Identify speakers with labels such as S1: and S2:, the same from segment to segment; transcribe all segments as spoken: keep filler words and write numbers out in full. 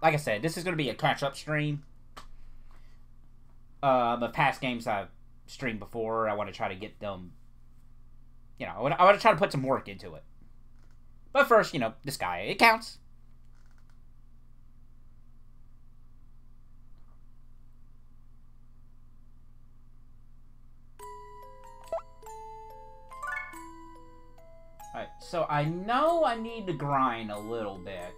S1: like I said, this is going to be a catch-up stream. Um, of past games I've streamed before. I want to try to get them, you know, I want, I want to try to put some work into it. But first, you know, this guy, it counts. Alright, so I know I need to grind a little bit.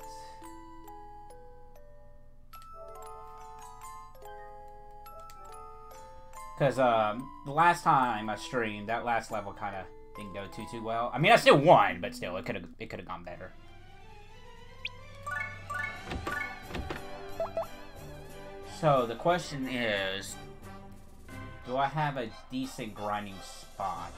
S1: Because um, the last time I streamed, that last level kind of didn't go too, too well. I mean, I still won, but still, it could have it could have gone better. So, the question is, do I have a decent grinding spot?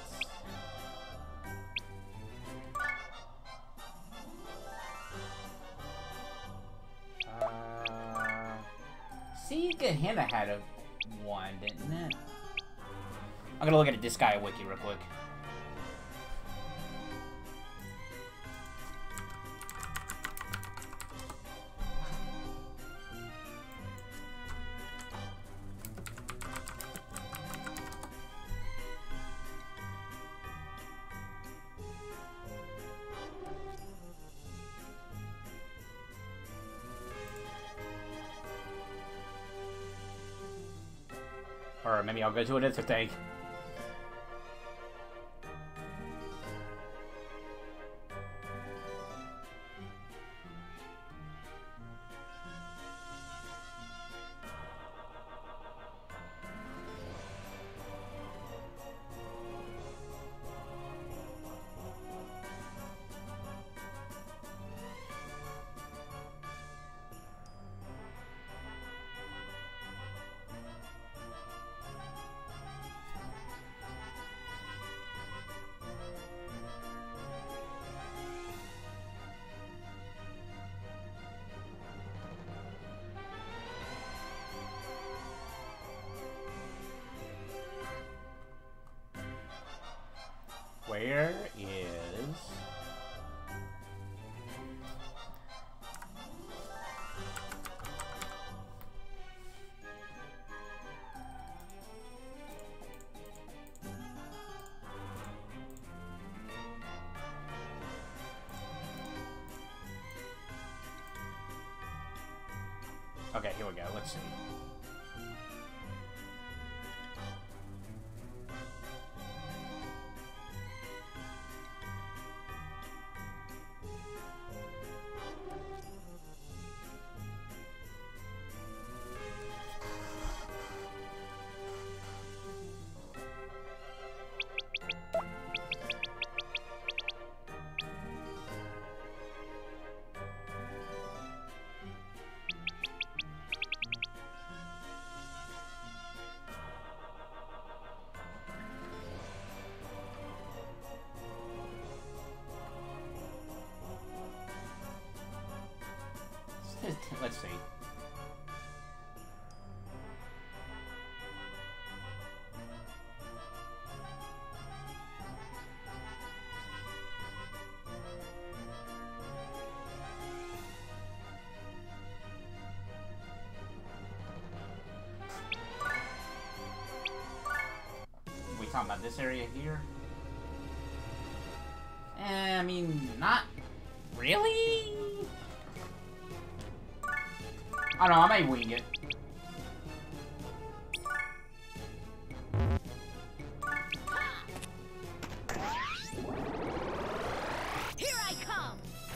S1: Uh, see, Gehenna had a one, didn't it? I'm gonna look at this guy wiki real quick. Or maybe I'll go to another thing. Where is... Okay, here we go. Let's see. Let's see. We talking about this area here? Eh, I mean, not really. I don't know, I may wing it.
S2: Here I come.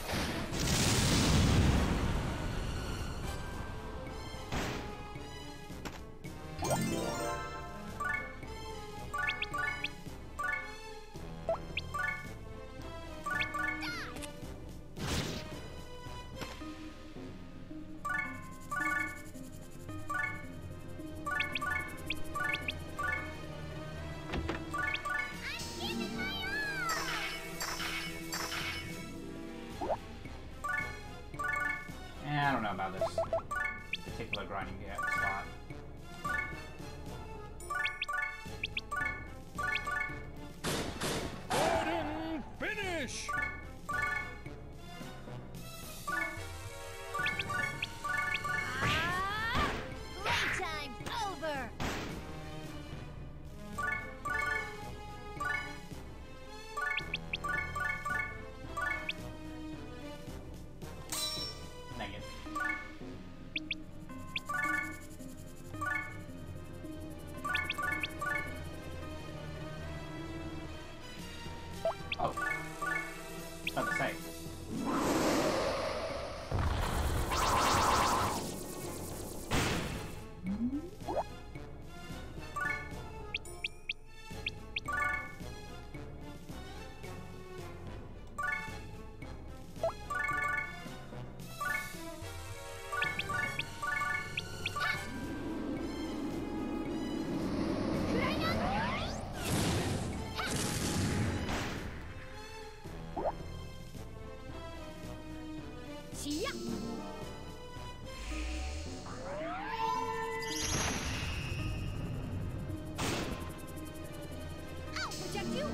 S1: I don't know about this particular grinding spot.
S3: Gordon, finish!
S1: Oh. About to say.
S2: I'll protect you.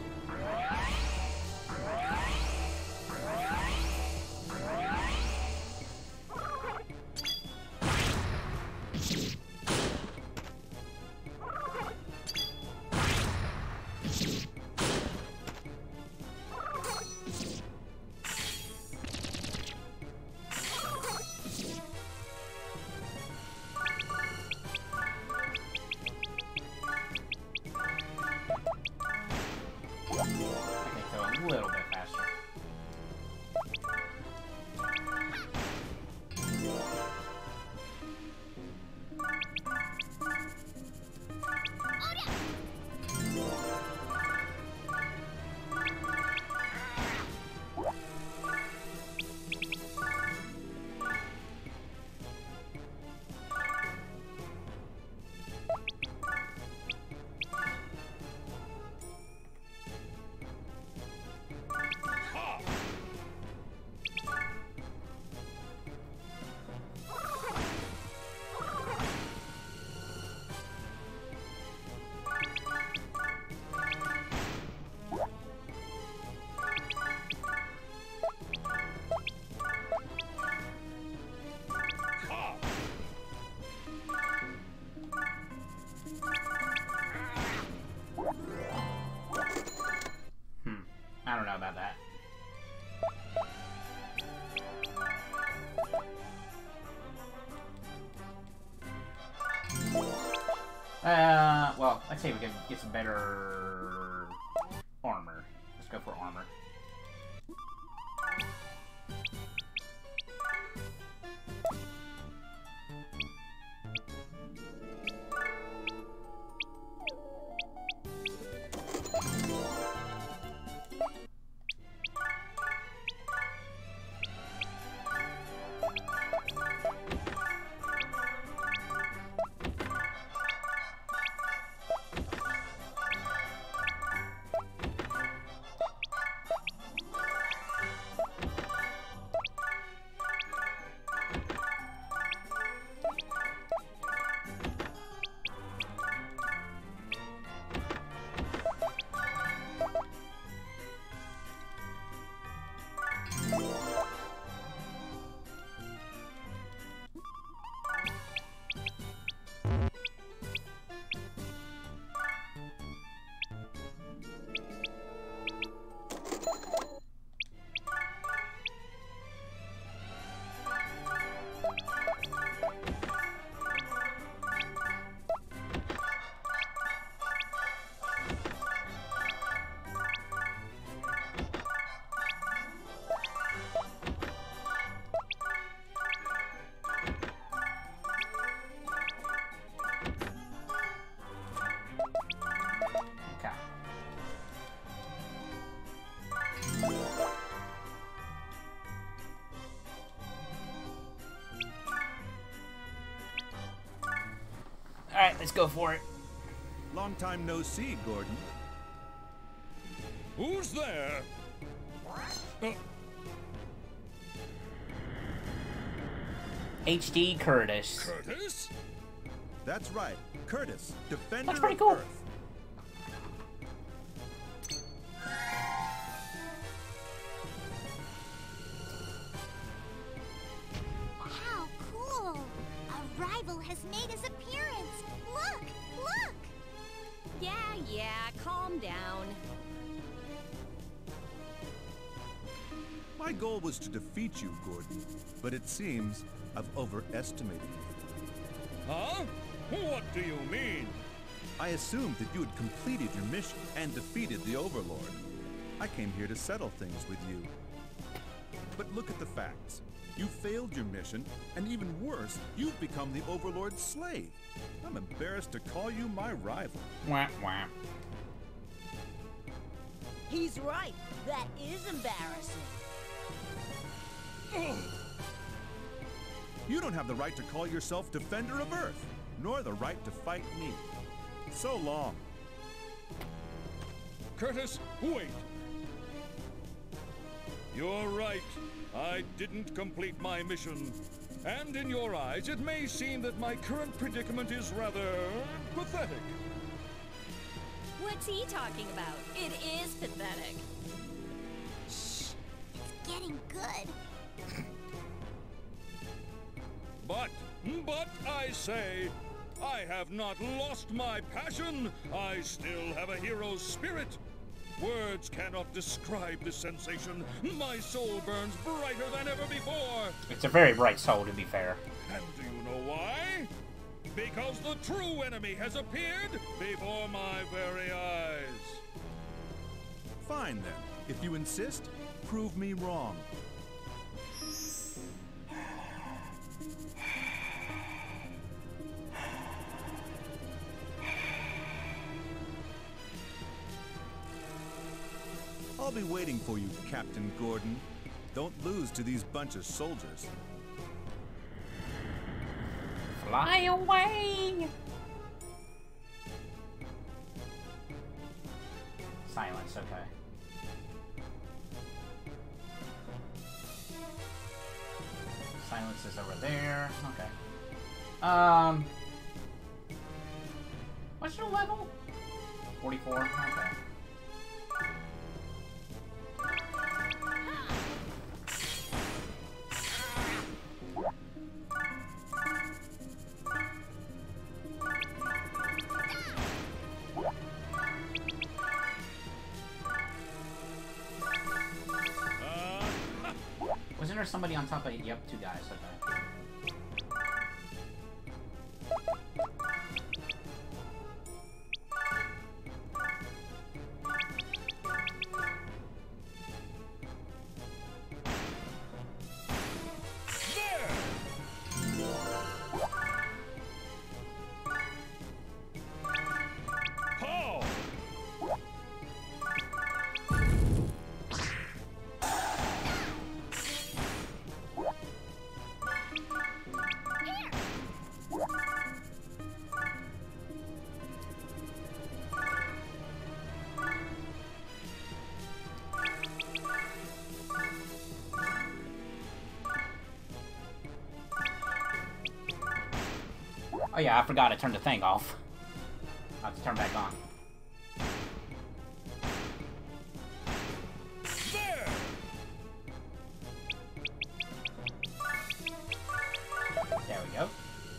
S1: I can go a little bit faster. Hmm. I don't know about that. Uh, well, I'd say we can get some better armor. Let's go for armor. Alright, let's go for it.
S3: Long time no see, Gordon. Who's there? Uh,
S1: H D Curtis.
S3: Curtis?
S4: That's right, Curtis, Defender
S1: That's pretty
S4: of
S1: cool.
S4: Earth.
S2: How cool! A rival has made his appearance. Look, look!
S5: Yeah, yeah, calm down.
S4: My goal was to defeat you, Gordon, but it seems I've overestimated you.
S3: Huh? What do you mean?
S4: I assumed that you had completed your mission and defeated the Overlord. I came here to settle things with you. But look at the facts. You failed your mission, and even worse, you've become the Overlord's slave. I'm embarrassed to call you my rival.
S1: Wah, wah.
S5: He's right. That is embarrassing.
S3: Ugh.
S4: You don't have the right to call yourself Defender of Earth, nor the right to fight me. So long.
S3: Curtis, wait. You're right. I didn't complete my mission. And in your eyes, it may seem that my current predicament is rather pathetic.
S6: What's he talking about? It is pathetic.
S2: Shh. It's getting good.
S3: But, but I say, I have not lost my passion. I still have a hero's spirit. Words cannot describe the sensation. My soul burns brighter than ever before.
S1: It's a very bright soul, to be fair.
S3: And do you know why? Because the true enemy has appeared before my very eyes.
S4: Fine then. If you insist, prove me wrong. I'll be waiting for you, Captain Gordon. Don't lose to these bunch of soldiers.
S1: Fly away! Silence, okay. Silence is over there. Okay. Um. What's your level? forty-four. Okay. Wasn't there somebody on top of it? Yep, two guys. Okay. Oh yeah, I forgot to turn the thing off. I have to turn back on.
S3: There!
S1: There we go.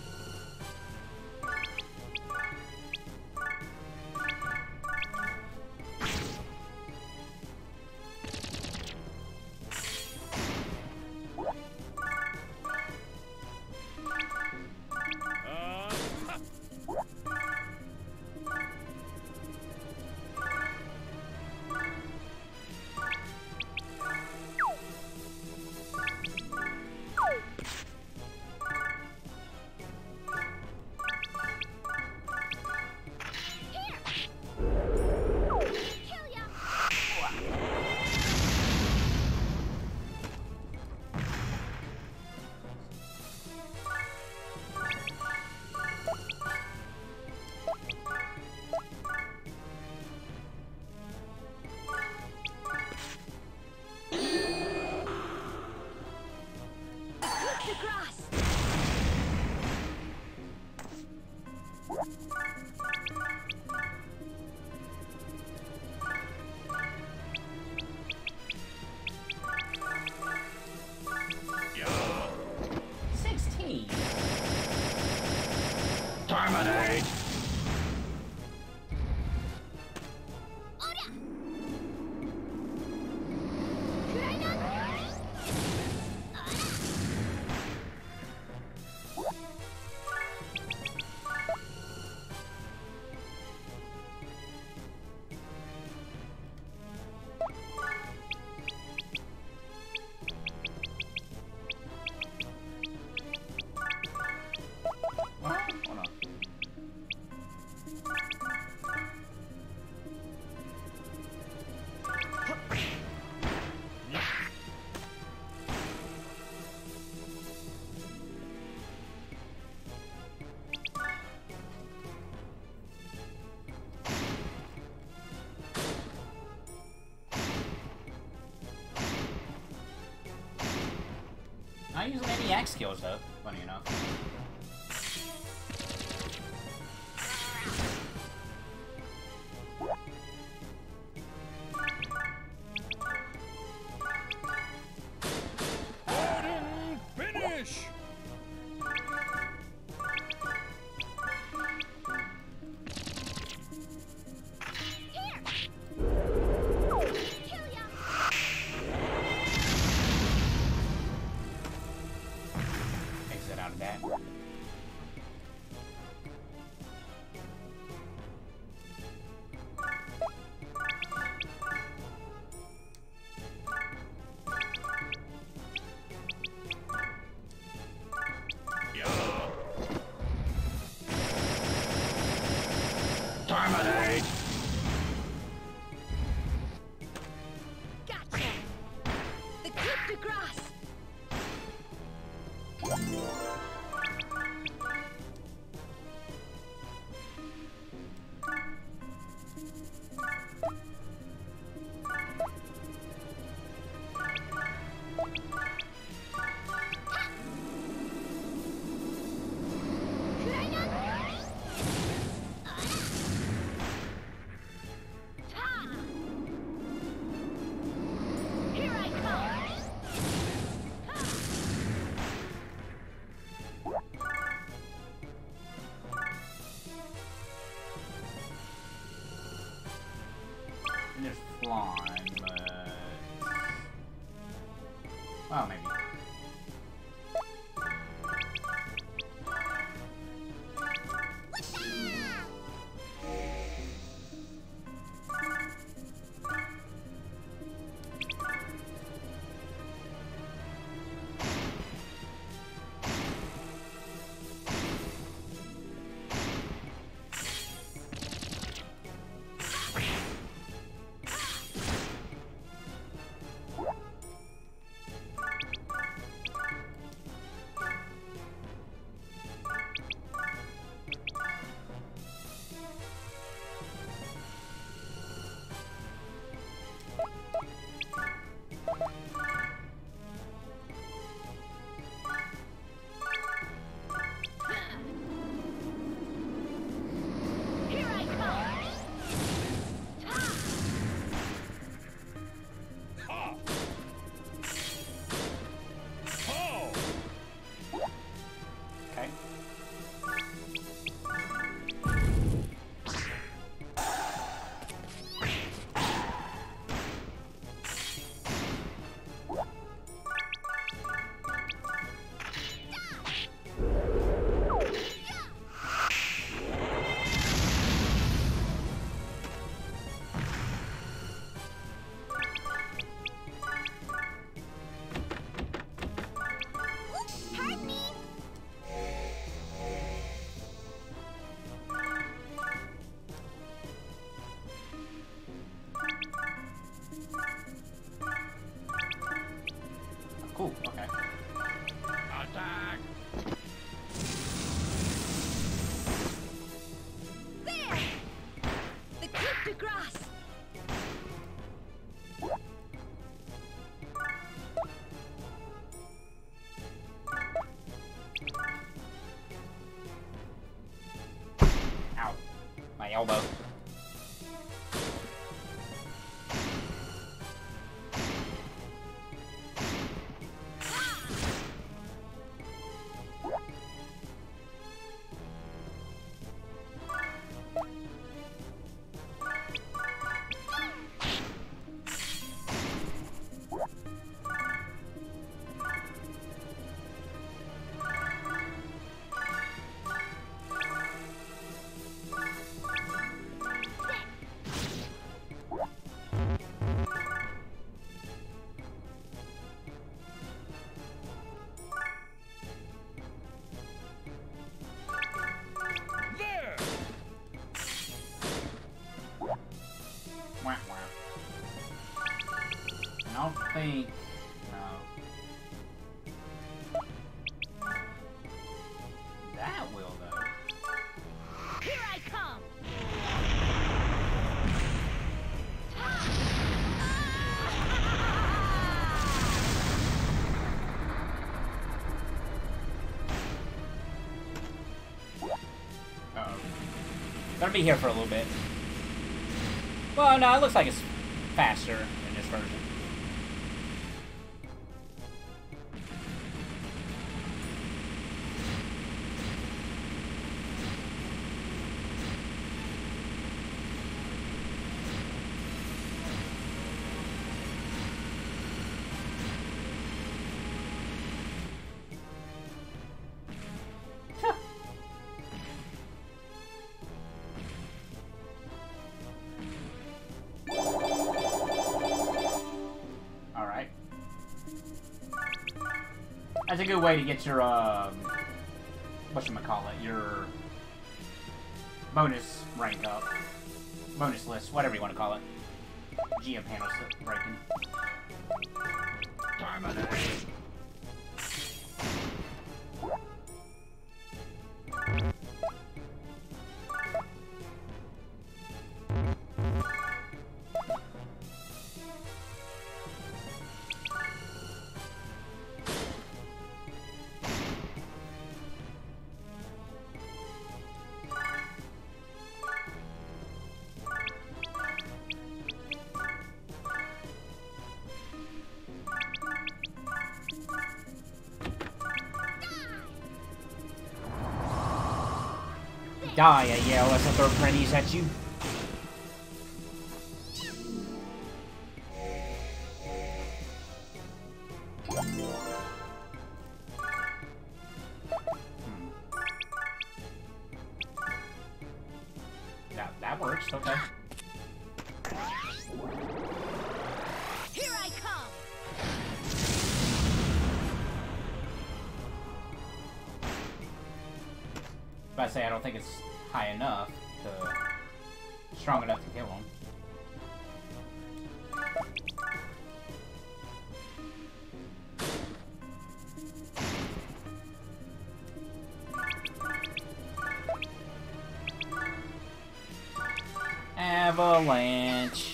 S1: sixteen.
S3: Terminate!
S2: Oda! Could I not?
S1: any axe skills though, funny enough.
S3: Gordon, finish!
S1: Exit out of that.
S3: Terminate!
S5: Gotcha! The coup de grace! Here I come!
S1: And there's flying, but... Well, maybe.
S5: Here I come!
S3: Ha! Oh!
S1: Okay.
S2: Oops, pardon me.
S1: Cool, okay.
S3: Attack!
S5: There! The coup de grace!
S1: Ow. My elbow.
S3: There!
S1: Wah, wah. I don't think... No. That will, though.
S5: Here I come!
S1: Gonna be here for a little bit. Well, no, it looks like it's faster in this version. That's a good way to get your, um, whatchamacallit, your bonus rank up. Bonus list, whatever you want to call it. Geo panel breaking. Dominate. Die, I yell as I throw grenades at you. Hmm. That, that works, okay.
S5: Here I come!
S1: But I say I don't think it's high enough to strong enough to kill him. Avalanche.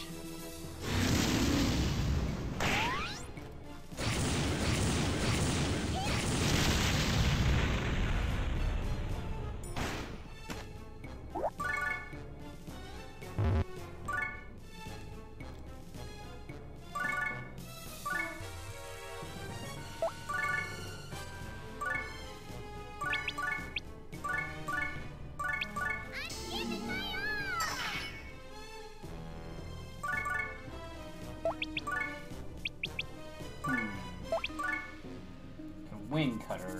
S1: Wing cutter.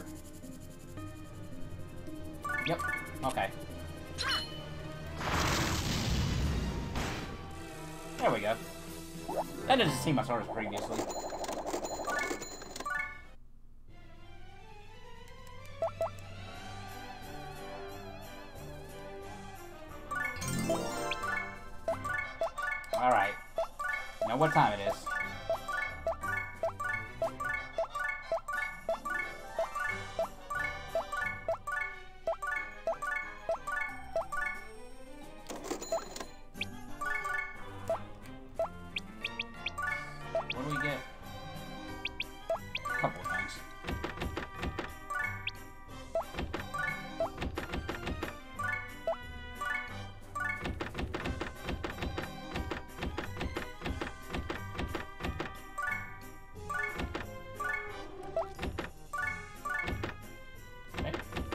S1: Yep. Okay. There we go. That doesn't seem as hard as previously. Alright. Know what time it is. What do we get? A couple of things. Okay.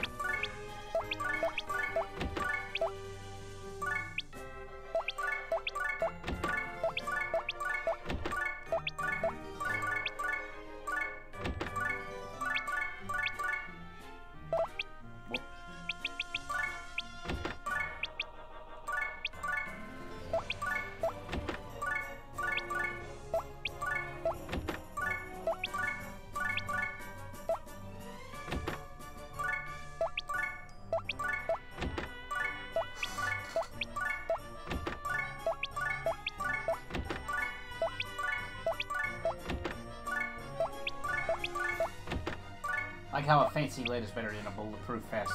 S1: Like how a fancy lid is better than a bulletproof vest.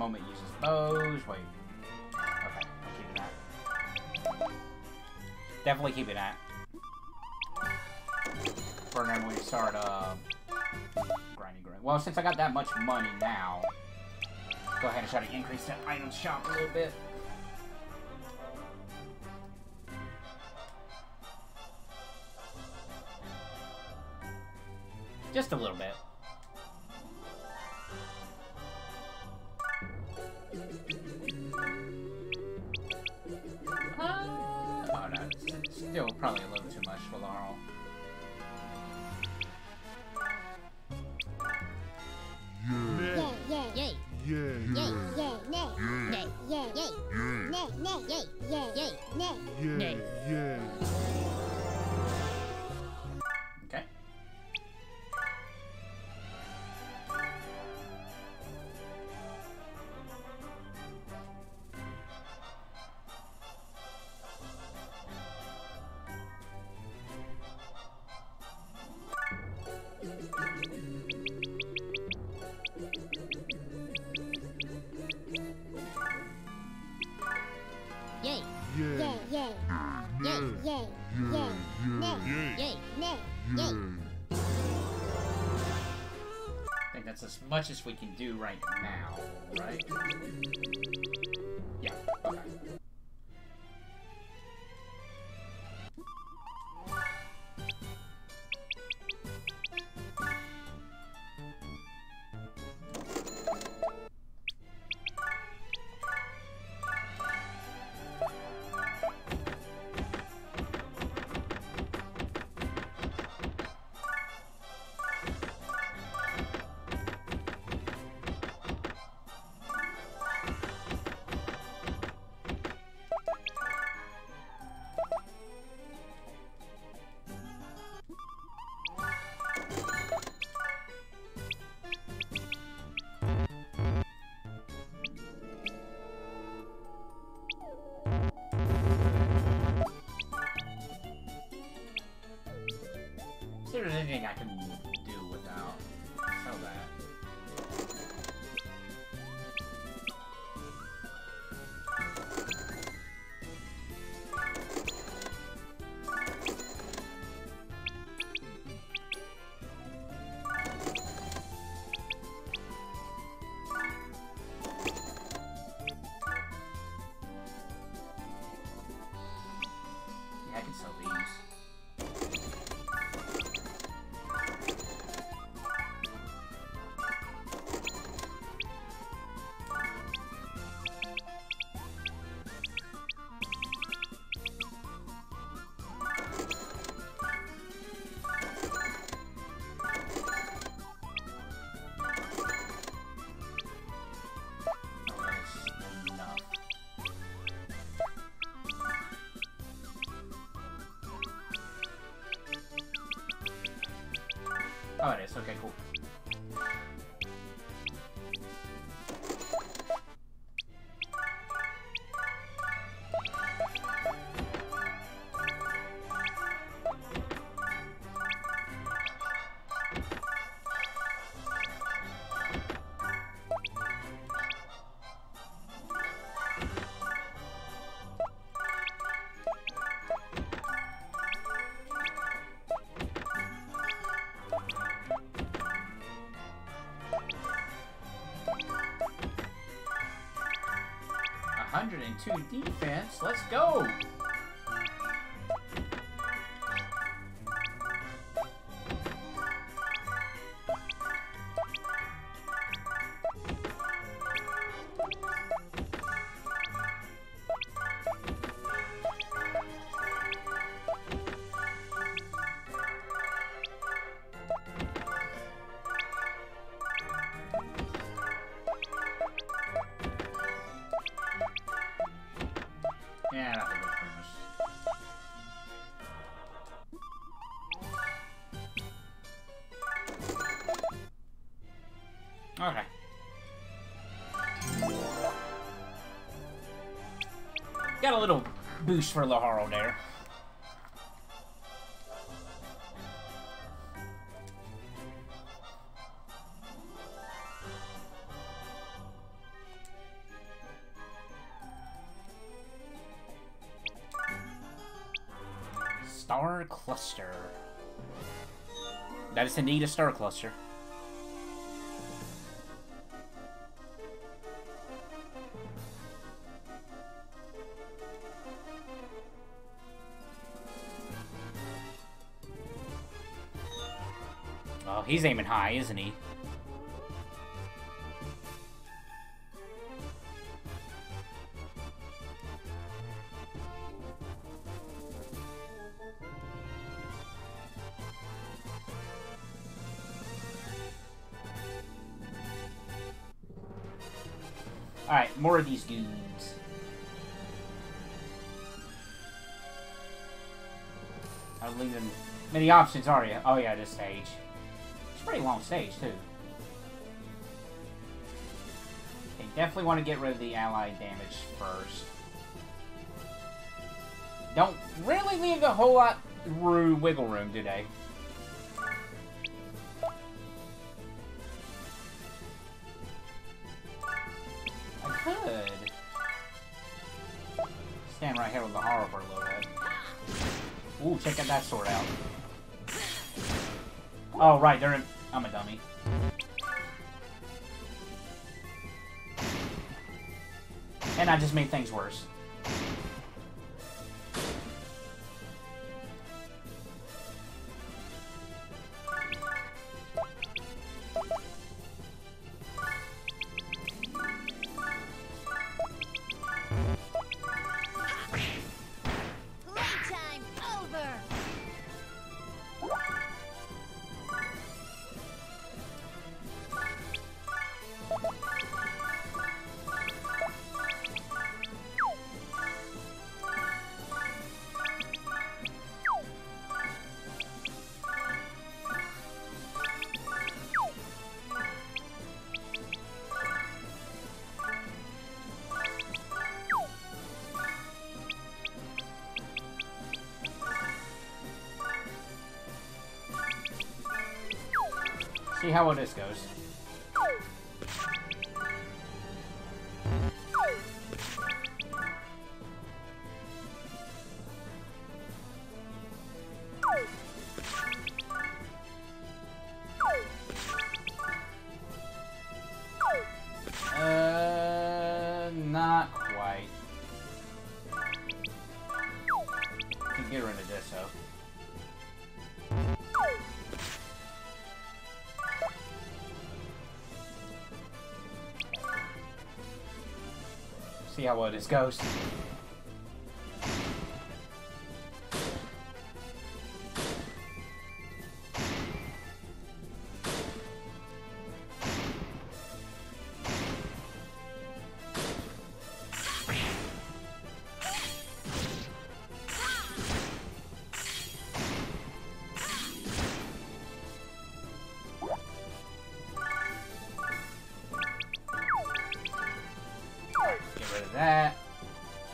S1: moment uses bows. Wait. Okay, I'm keeping that. Definitely keeping that. For then when we start, uh, grinding, grinding. Well, since I got that much money now, go ahead and try to increase that item shop a little bit. Just a little bit. Uh, oh no, it's still probably a little too much for Laurel.
S2: Yay, yay, yay.
S7: Yeah.
S2: Yay, yay, nay. Nay, yay, yay. Nay, nay, yay, yay, yay, nay.
S7: Yeah. Yeah.
S1: Okay.
S2: Yay,
S7: Yeah.
S2: yay, yay. Yay, yay, yay. Nay, yay, nay, yay.
S1: I think that's as much as we can do right now, right? Yeah, okay. See if there's anything I can do without sell that. Yeah, I can sell these. Oh, that's enough. Oh, it is. Okay, cool. one hundred two defense. Let's go. Yeah, I think that's pretty much. Okay. Got a little boost for Laharl there. Star cluster. That is indeed a star cluster. Oh, he's aiming high, isn't he? Alright, more of these dudes. I don't leave them many options, are you? Oh yeah, this stage. It's a pretty long stage, too. Okay, definitely want to get rid of the allied damage first. Don't really leave a whole lot room, wiggle room, do they? I could stand right here with the horror for a little bit. Ooh, check out that sword out. Oh, right, they're in... I'm a dummy. And I just made things worse.
S2: Playtime over.
S1: See how well this goes. Uh, not quite. Can get rid of this though. See how well this goes. Get rid of that.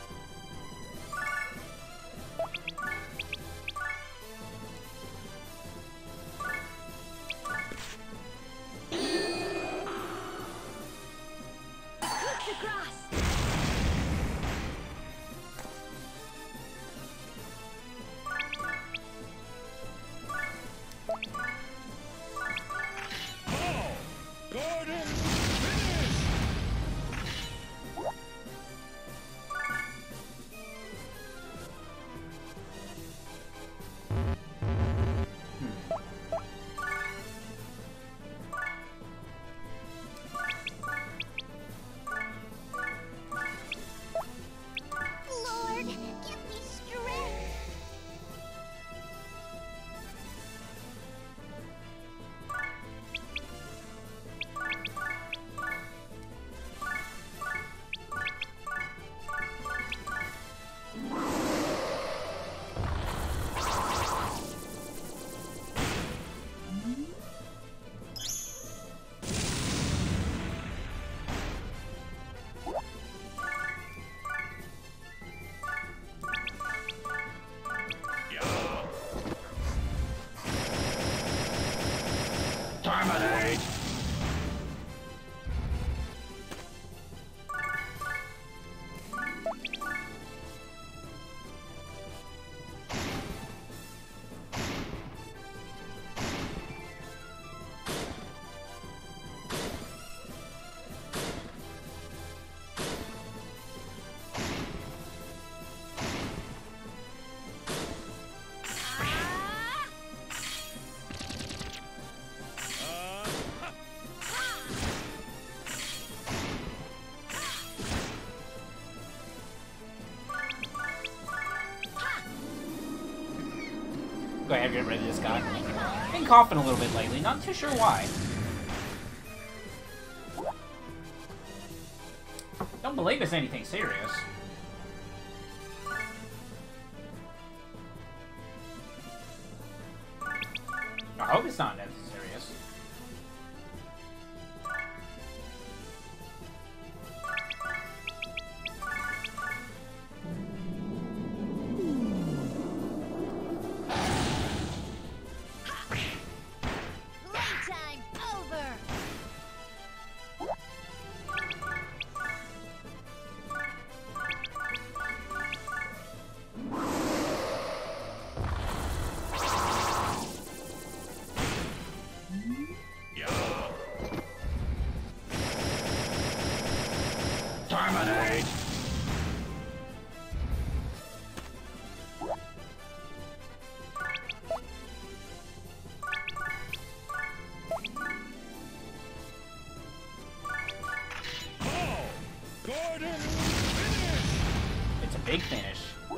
S1: gotta get rid of this guy. Been coughing a little bit lately, not too sure why. Don't believe it's anything serious. I hope it's not that serious.
S2: Playtime over.
S3: Terminate! Oh! Gordon, finish!
S1: It's a big finish.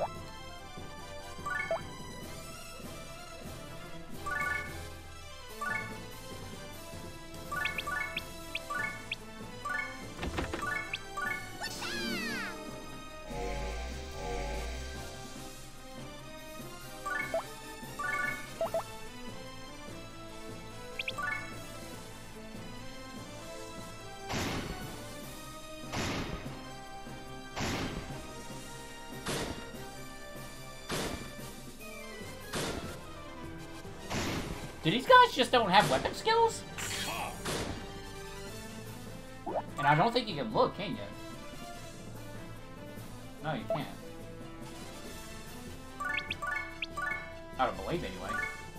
S1: Do these guys just don't have weapon skills? And I don't think you can look, can you? No, you can't. I don't believe anyway.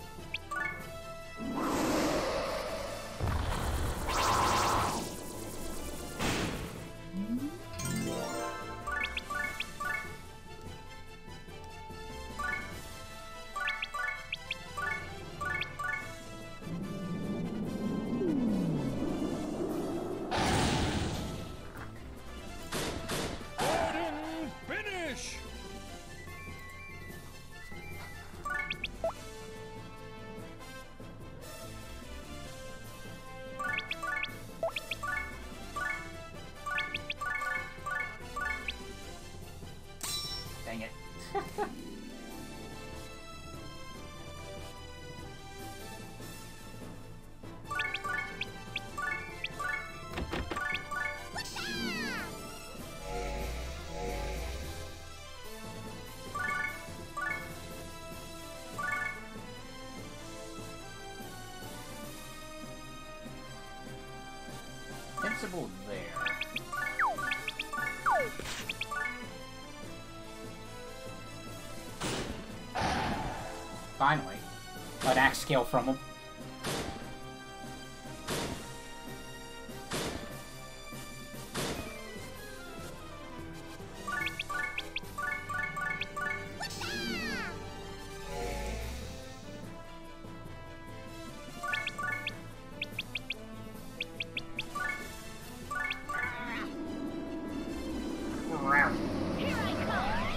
S3: Gordon, finish!
S1: Dang it. Invincible there. Finally. An axe scale from him.
S2: Here I come.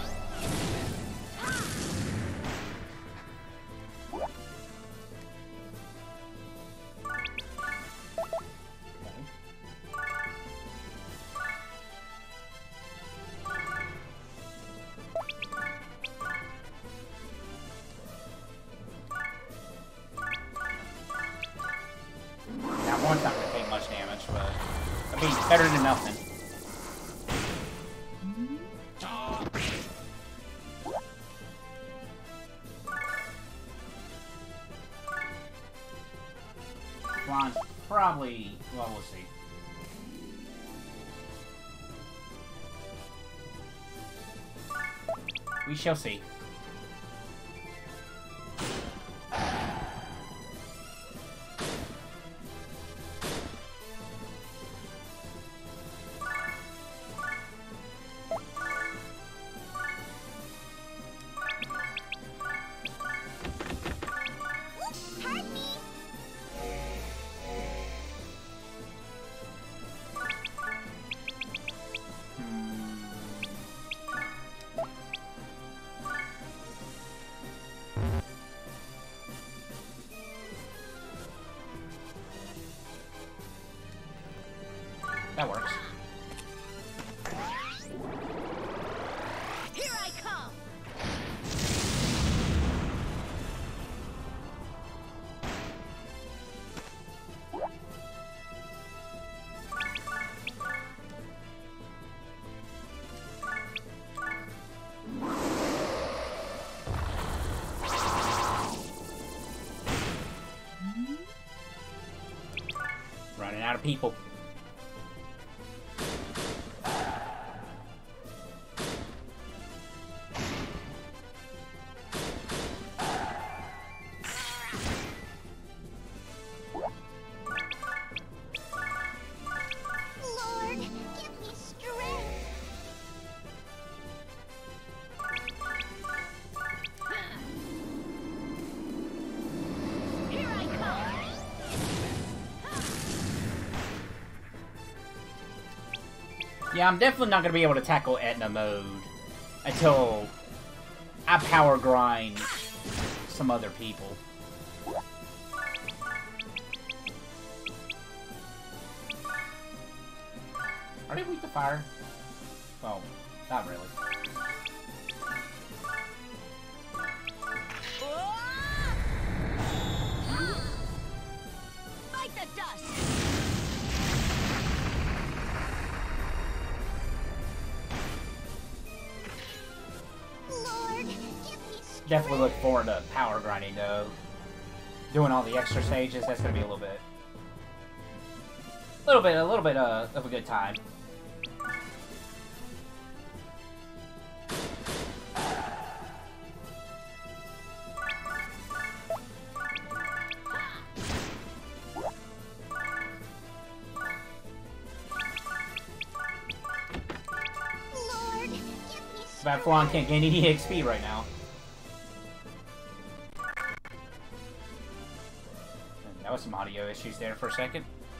S1: That one's not gonna take much damage, but I mean, better than nothing. Blonde's probably, well, we'll see. We shall see.
S2: Oops, pardon me.
S1: That works.
S5: Here I come.
S1: Running out of people.
S2: Lord, give me strength.
S5: Here I come.
S1: Yeah, I'm definitely not going to be able to tackle Etna mode until I power grind some other people. Are they weak to fire? Well, not really.
S5: Bite the dust.
S2: Lord, give me strength.
S1: Definitely look forward to power grinding though. Doing all the extra stages, that's gonna be a little bit, a little bit, a little bit uh, of a good time.
S2: Lord, give me strength.
S1: Bad Flan can't gain any X P right now. And that was some audio issues there for a second.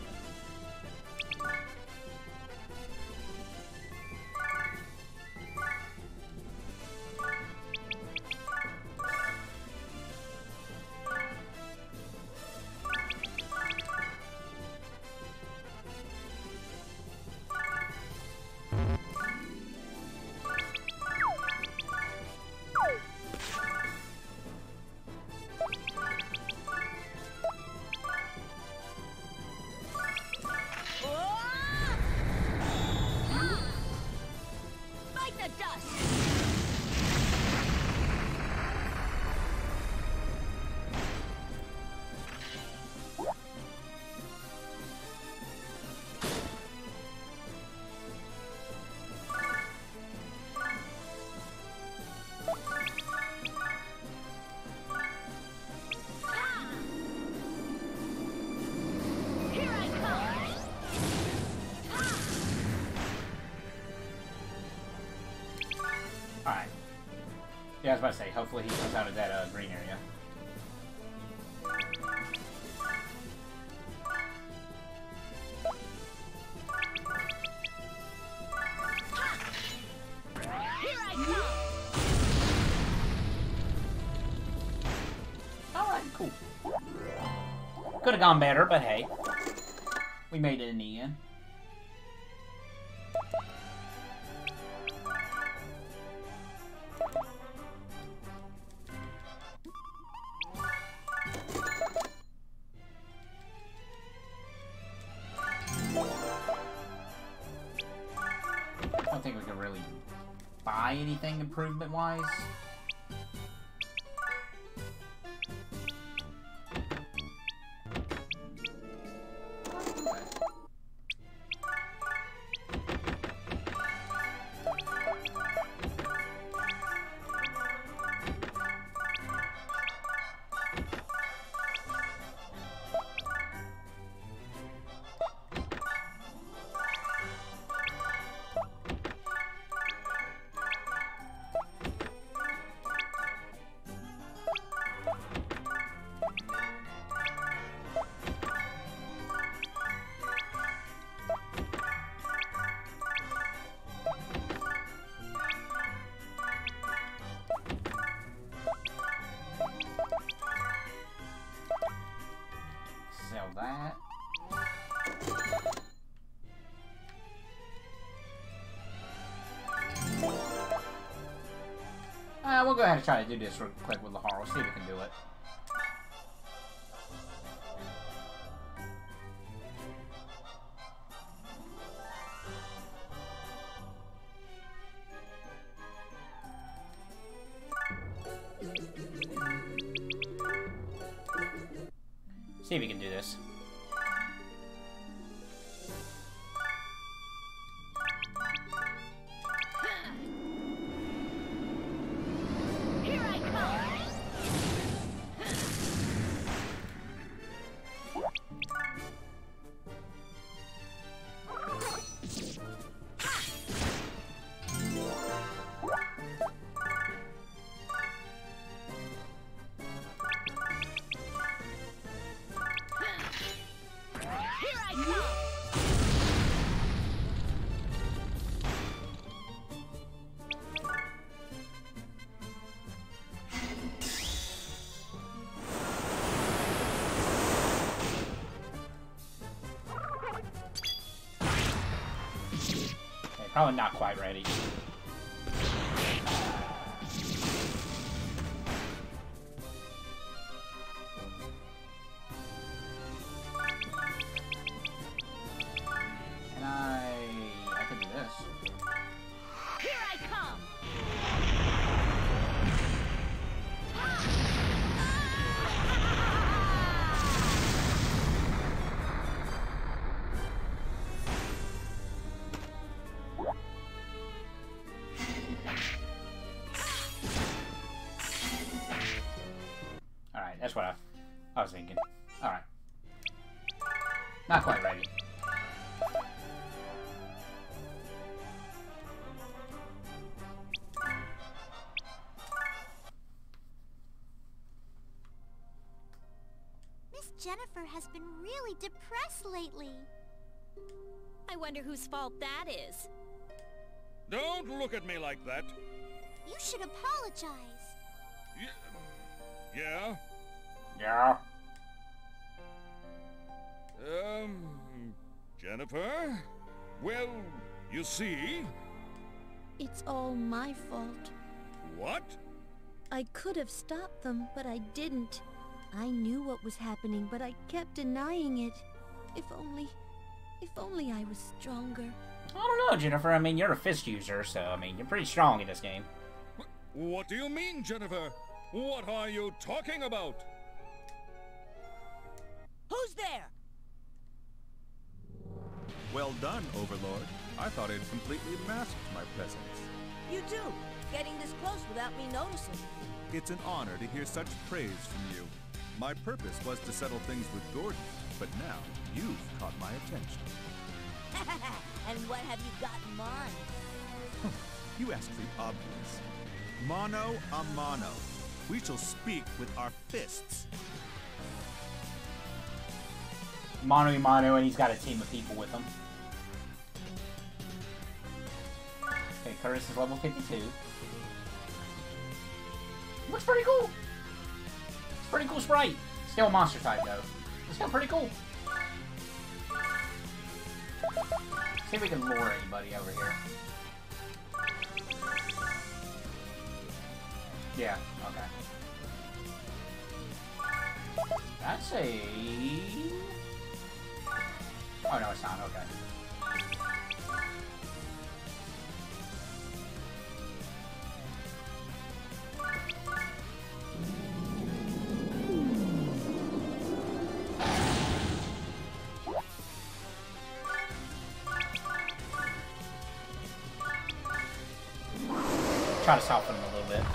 S5: Bite the dust. Here I come.
S1: Alright. Yeah, I was about to say, hopefully he comes out of that uh, green area.
S5: Here I come.
S1: Alright, cool. Could have gone better, but hey. We made it in the end. I don't think we can really buy anything improvement-wise. Sell that. gotta try to do this real quick with Lahar. We'll see if we can do it. See if we can do this.
S6: Here I come! Here I come!
S1: Okay, probably not quite ready. Can I... I can do this.
S6: Here I come!
S1: Alright, that's what I, I was thinking. Alright. Not quite ready.
S2: Miss Jennifer has been really depressed lately.
S6: I wonder whose fault that is.
S3: Don't look at me like that.
S2: You should apologize.
S3: Y yeah?
S1: Yeah.
S3: Um, Jennifer? Well, you see...
S7: It's all my fault.
S3: What?
S7: I could have stopped them, but I didn't. I knew what was happening, but I kept denying it. If only... If only I was stronger.
S1: I don't know, Jennifer. I mean, you're a fist user, so, I mean, you're pretty strong in this game.
S3: What do you mean, Jennifer? What are you talking about?
S5: Who's there?
S4: Well done, Overlord. I thought I'd completely masked my presence.
S5: You too. Getting this close without me noticing.
S4: It's an honor to hear such praise from you. My purpose was to settle things with Gordon, but now you've caught my attention.
S5: And what have you got in mind?
S4: You asked the obvious. Mano a mano. We shall speak with our fists.
S1: Mano a mano, and he's got a team of people with him. Okay, Curtis is level fifty-two. Looks pretty cool. It's a pretty cool sprite. Still monster type though. It's still pretty cool. See if we can lure anybody over here. Yeah, okay. That's a... Oh no, it's not, okay. Try to soften him a little bit.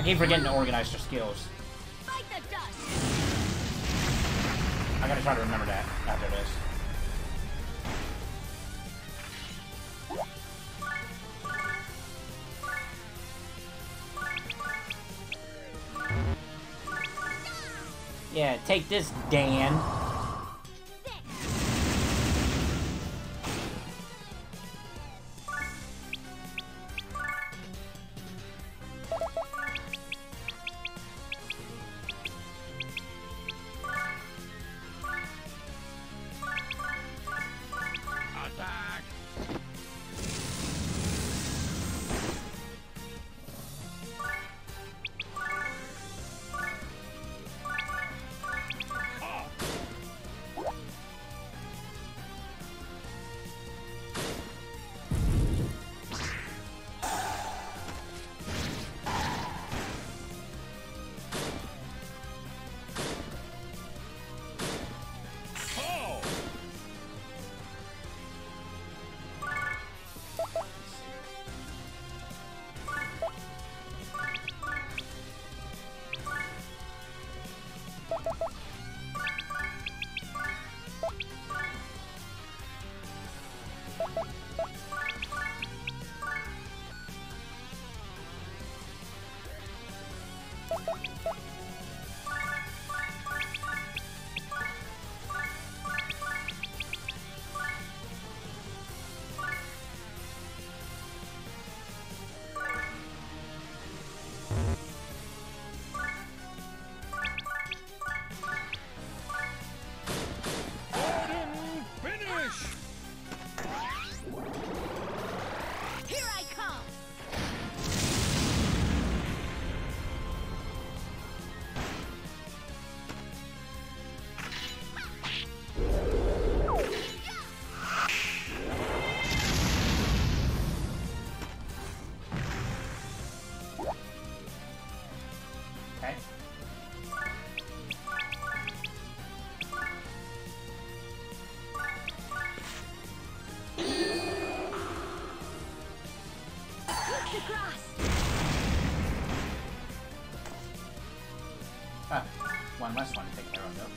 S1: I keep forgetting to organize their skills.
S6: Fight the dust.
S1: I gotta try to remember that after this. Yeah, take this, Dan. Ah, one less one to take care of, though.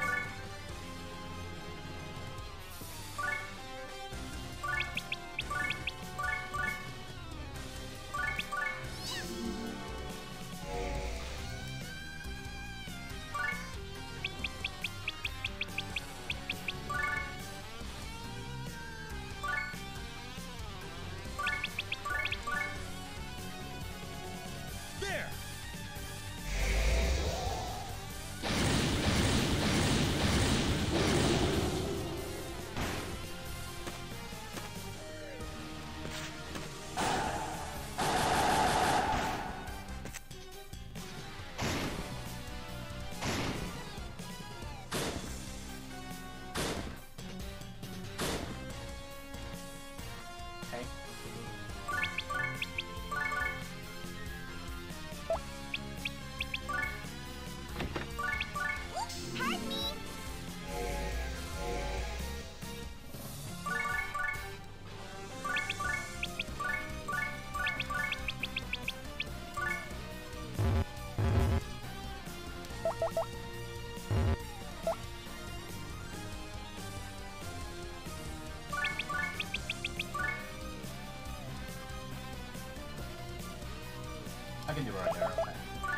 S1: I can do it right there, okay.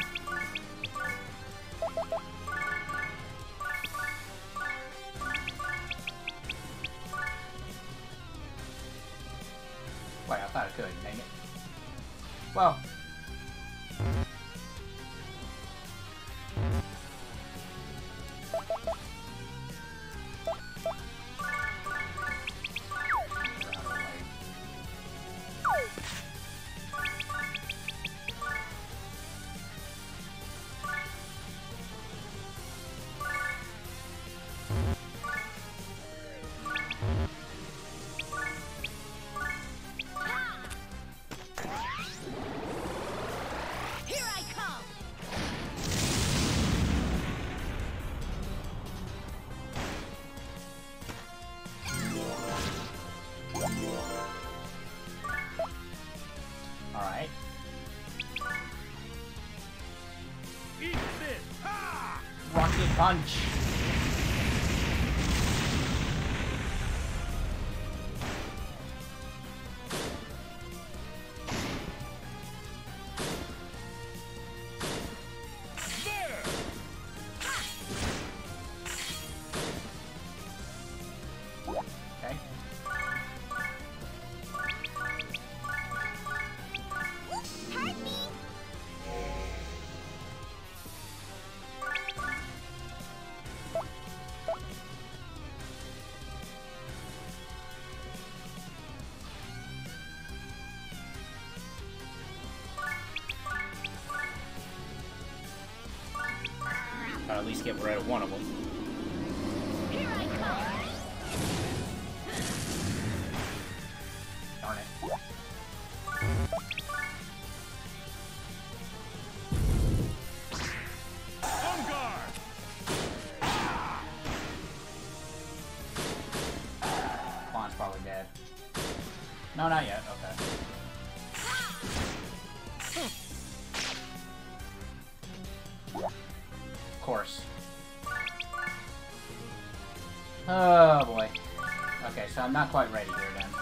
S1: Wait, I thought I could, dang it. Well. rocket punch. Or at least get rid of one of them.
S6: Here I come.
S1: Darn it.
S3: On guard!
S1: Fawn's probably dead. No, not yet. Okay. Of course. Oh boy. Okay, so I'm not quite ready here then.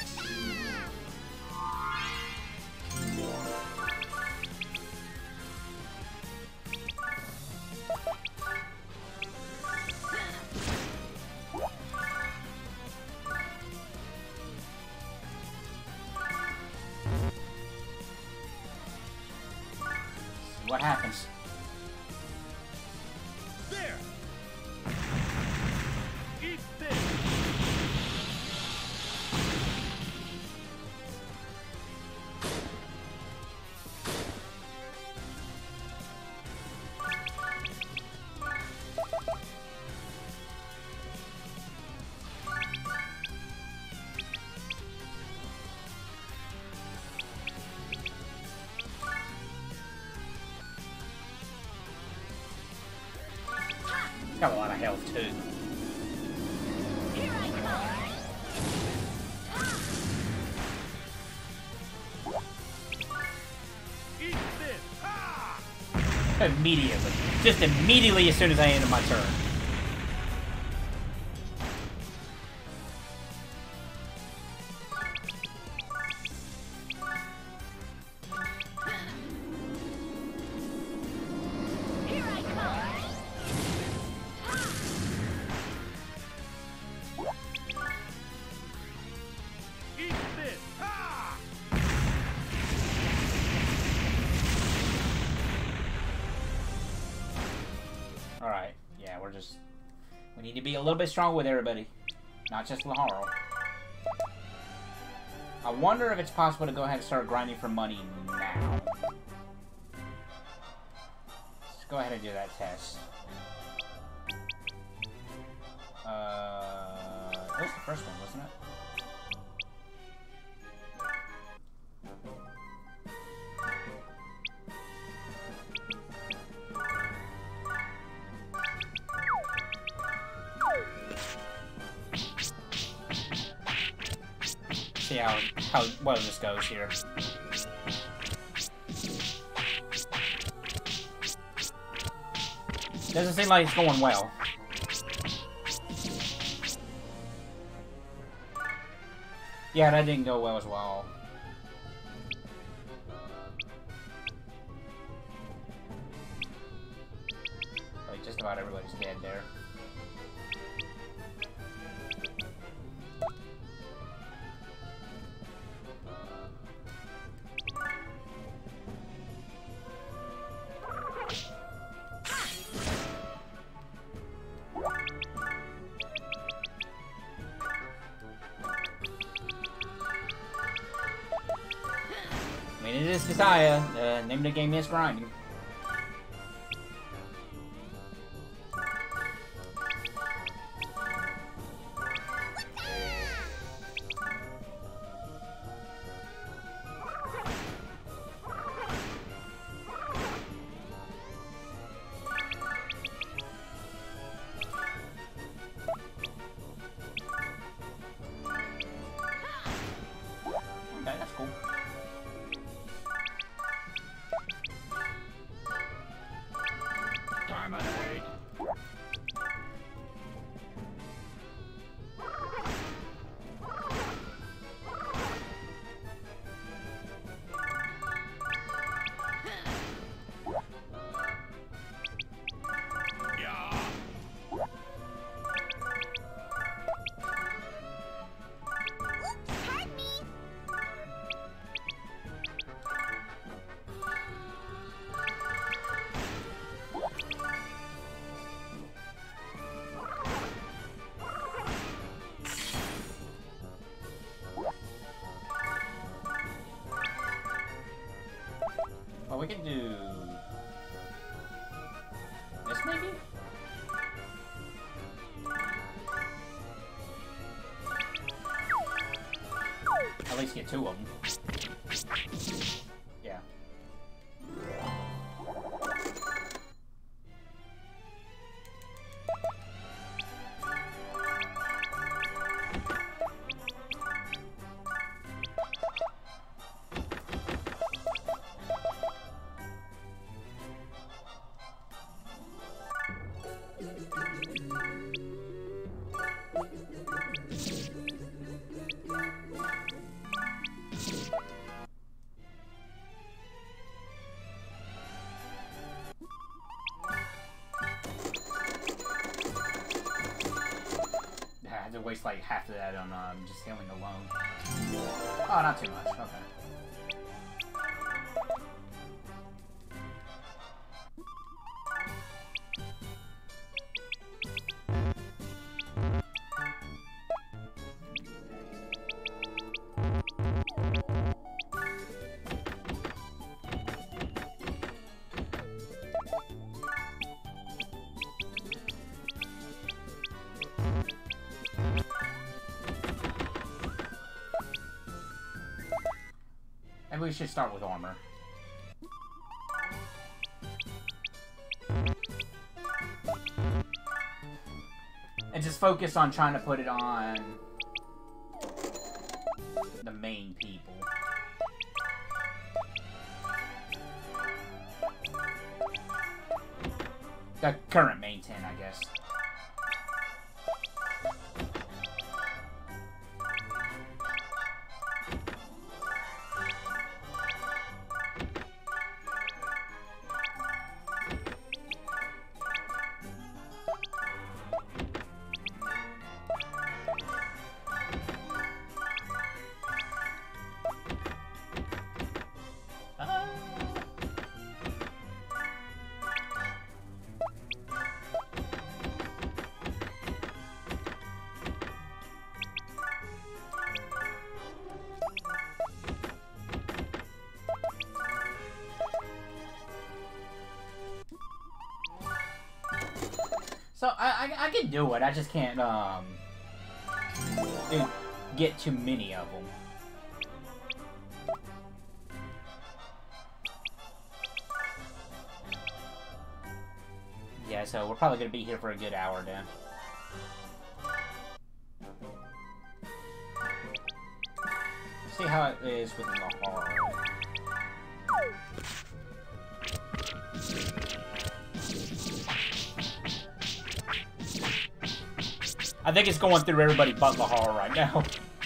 S1: See what happens.
S3: There! Eat this!
S1: Got a lot of health too.
S6: Here I come.
S3: Eat this! Ah!
S1: Immediately. Just immediately as soon as I ended my turn.
S6: Here I come.
S3: Eat this! Ah!
S1: Alright, yeah, we're just... We need to be a little bit stronger with everybody. Not just Laharl. I wonder if it's possible to go ahead and start grinding for money now. Let's go ahead and do that test. Uh, that was the first one, wasn't it? See how how well this goes here. Doesn't seem like it's going well. Yeah, that didn't go well as well. Like just about everybody's dead there. I mean, it is Desire. The name of the game is grinding. Okay, that's cool. Well, we can do this maybe? At least get two of them. Yeah. I had to waste like half of that on um, just healing alone. Oh, not too much. Okay. Maybe we should start with armor. And just focus on trying to put it on the main people. The current main ten, I guess. So I, I I can do it. I just can't um do, get too many of them. Yeah, so we're probably gonna be here for a good hour then. See how it is with Lahar. I think it's going through everybody but Lahar right now.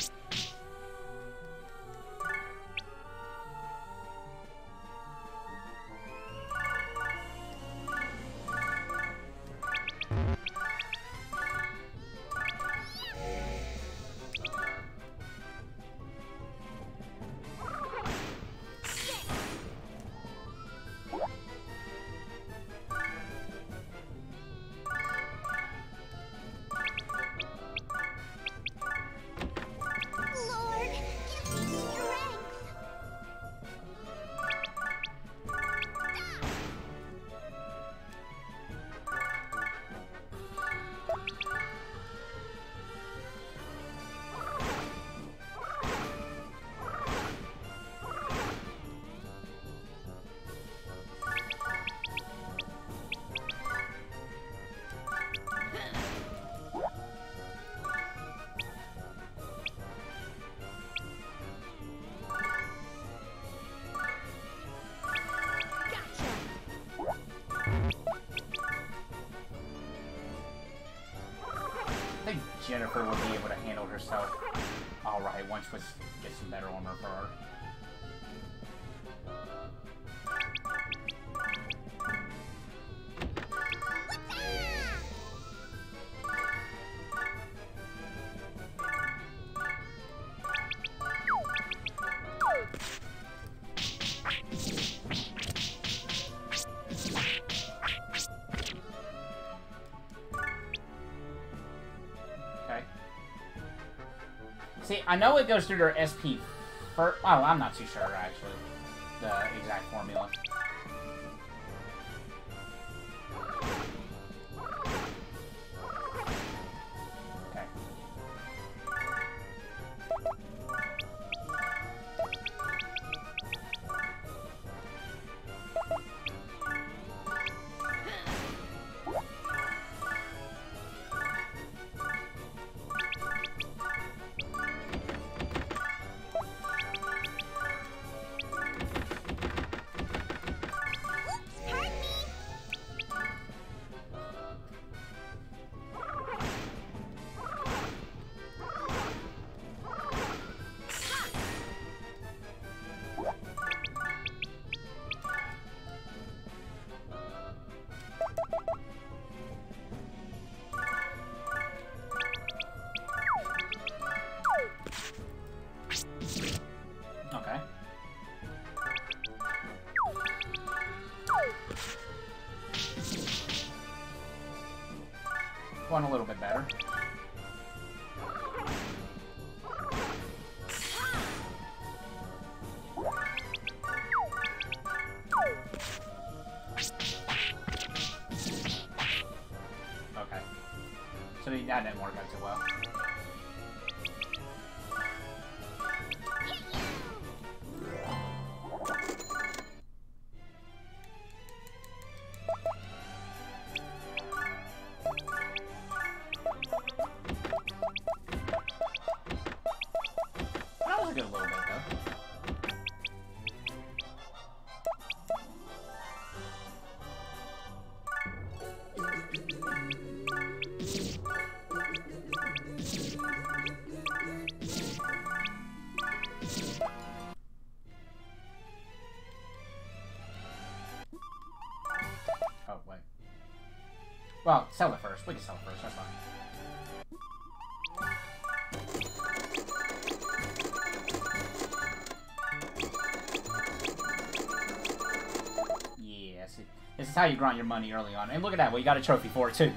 S1: I think Jennifer will be able to handle herself alright once we get some better armor for her. See, I know it goes through their S P first. Oh, I'm not too sure, actually. the exact formula. Okay. Okay. One a little bit better. Okay. So that didn't work out too well. That was a good little bit, though. Oh, wait. Well, sell it first. We can sell it first. That's fine. Yes, it, this is how you grind your money early on. And look at that, we got a trophy for it too.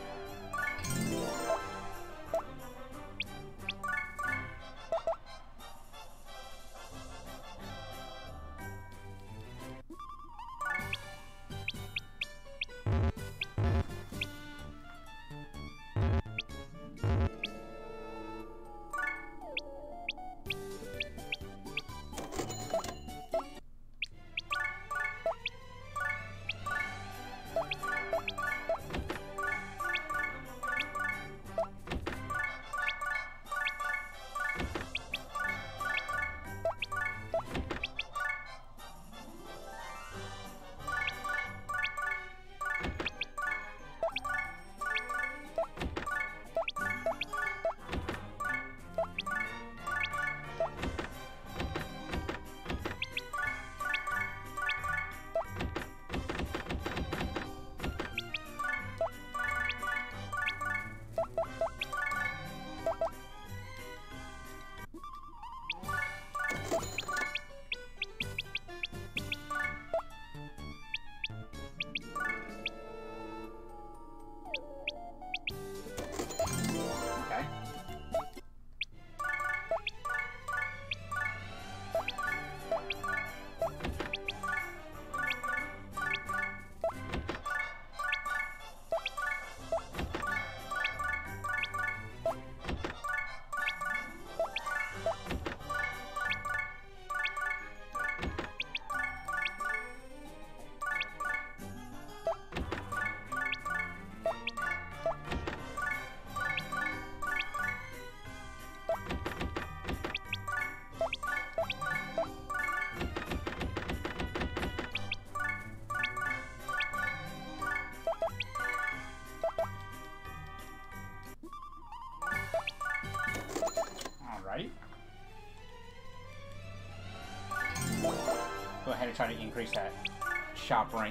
S1: Go ahead and try to increase that shop rank.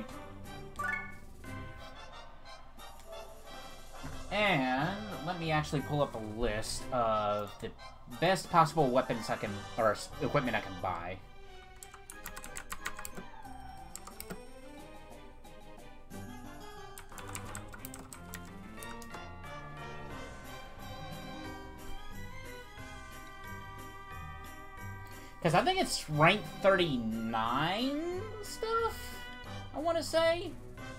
S1: And let me actually pull up a list of the best possible weapons I can, or equipment I can buy. Because I think it's rank thirty-nine stuff, I want to say.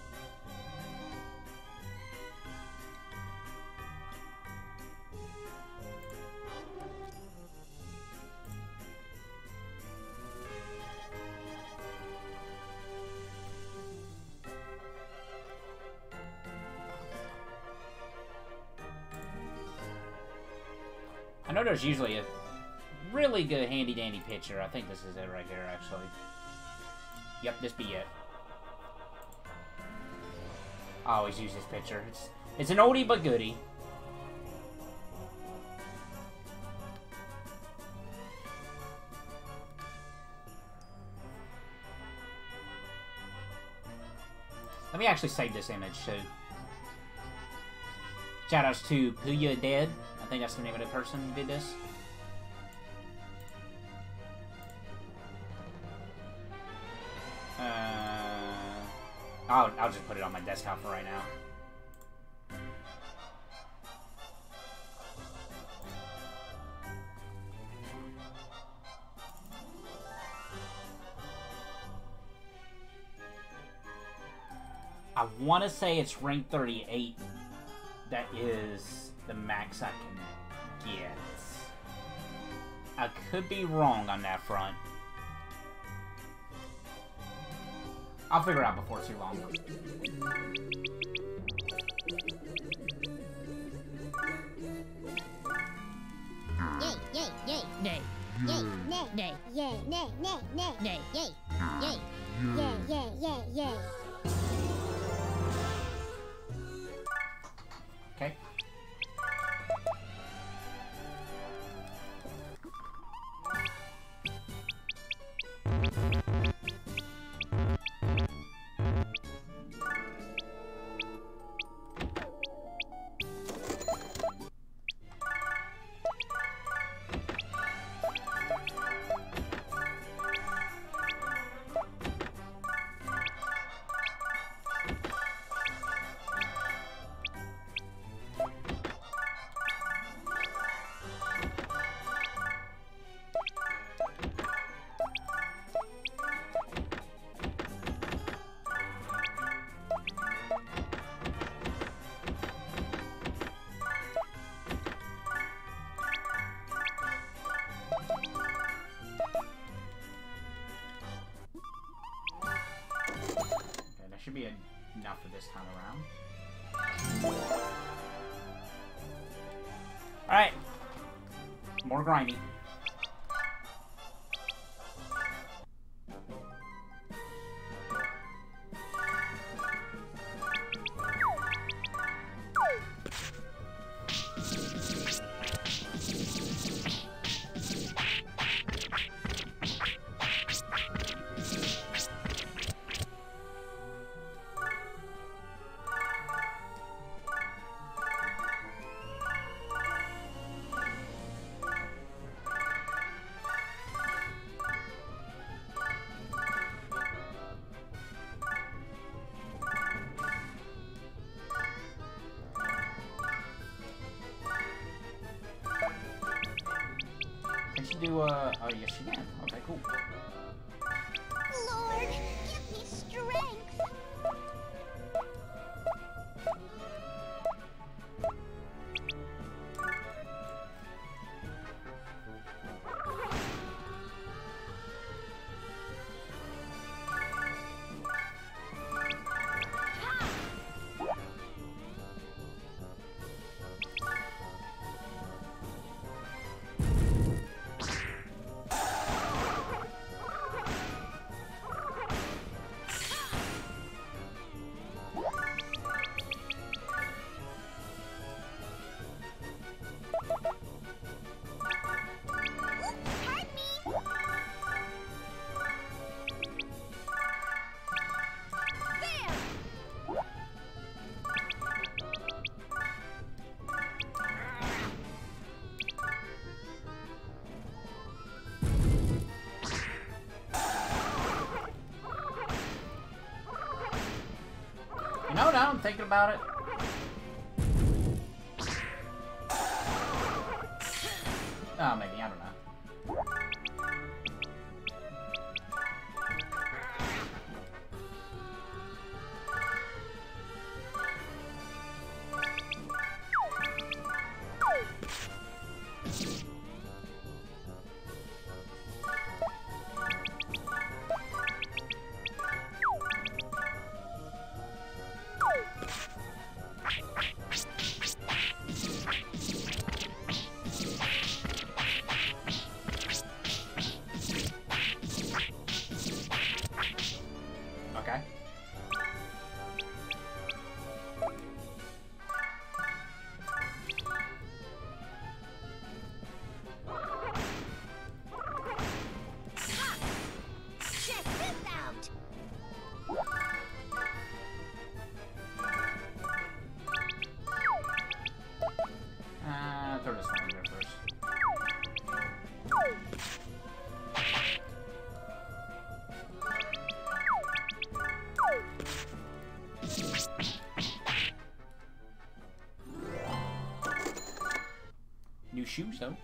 S1: I know there's usually a really good handy dandy picture. I think this is it right here, actually. Yep, this be it. I always use this picture. It's it's an oldie but goodie. Let me actually save this image too. Shoutouts to Puya Dead. I think that's the name of the person who did this. Uh, I'll, I'll just put it on my desktop for right now. I want to say it's rank thirty-eight. That is the max I can get. I could be wrong on that front. I'll figure it out before too long.
S2: Yay, yay, yay.
S5: Nay.
S2: Yay, nay.
S5: Nay.
S2: Yay, nay, nay, nay.
S5: Nay.
S2: Yay, yay. Yay, yay, yay, yay.
S1: Okay. Should be enough for this time around. Alright. More grimy. Do uh oh yes you can. Okay, cool.
S2: Lord, give me strength.
S1: No, no, I'm thinking about it. Oh, maybe, I don't know. Okay.
S2: Check this out!
S1: Uh, throw this one in there first. New shoes, though.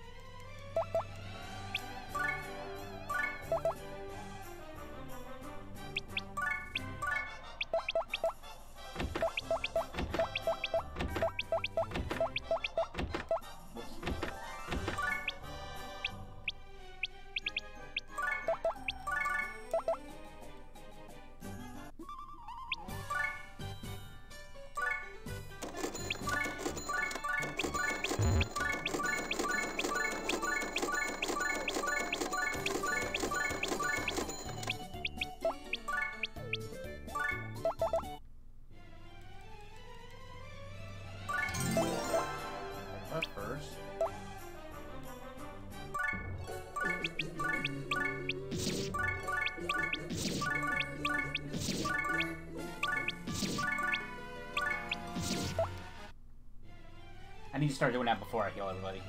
S1: Up first. I need to start doing that before I heal everybody.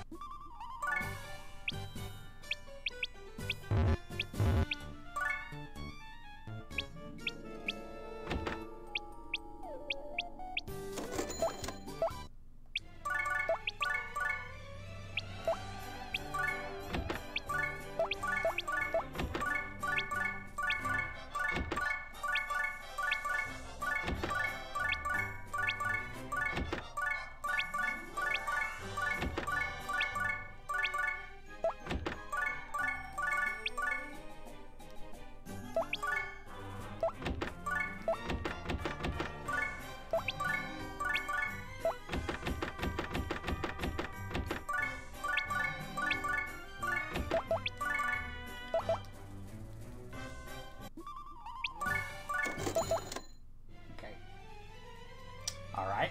S1: Okay. All right.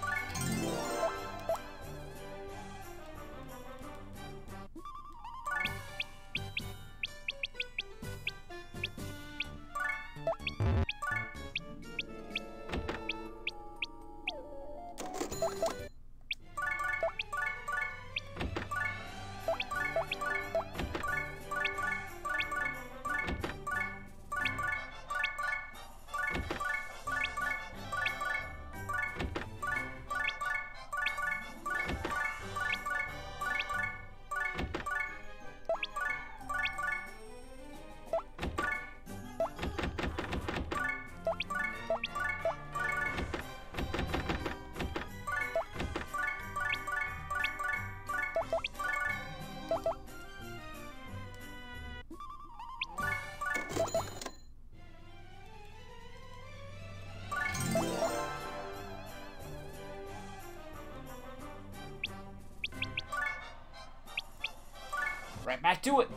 S1: Right back to it.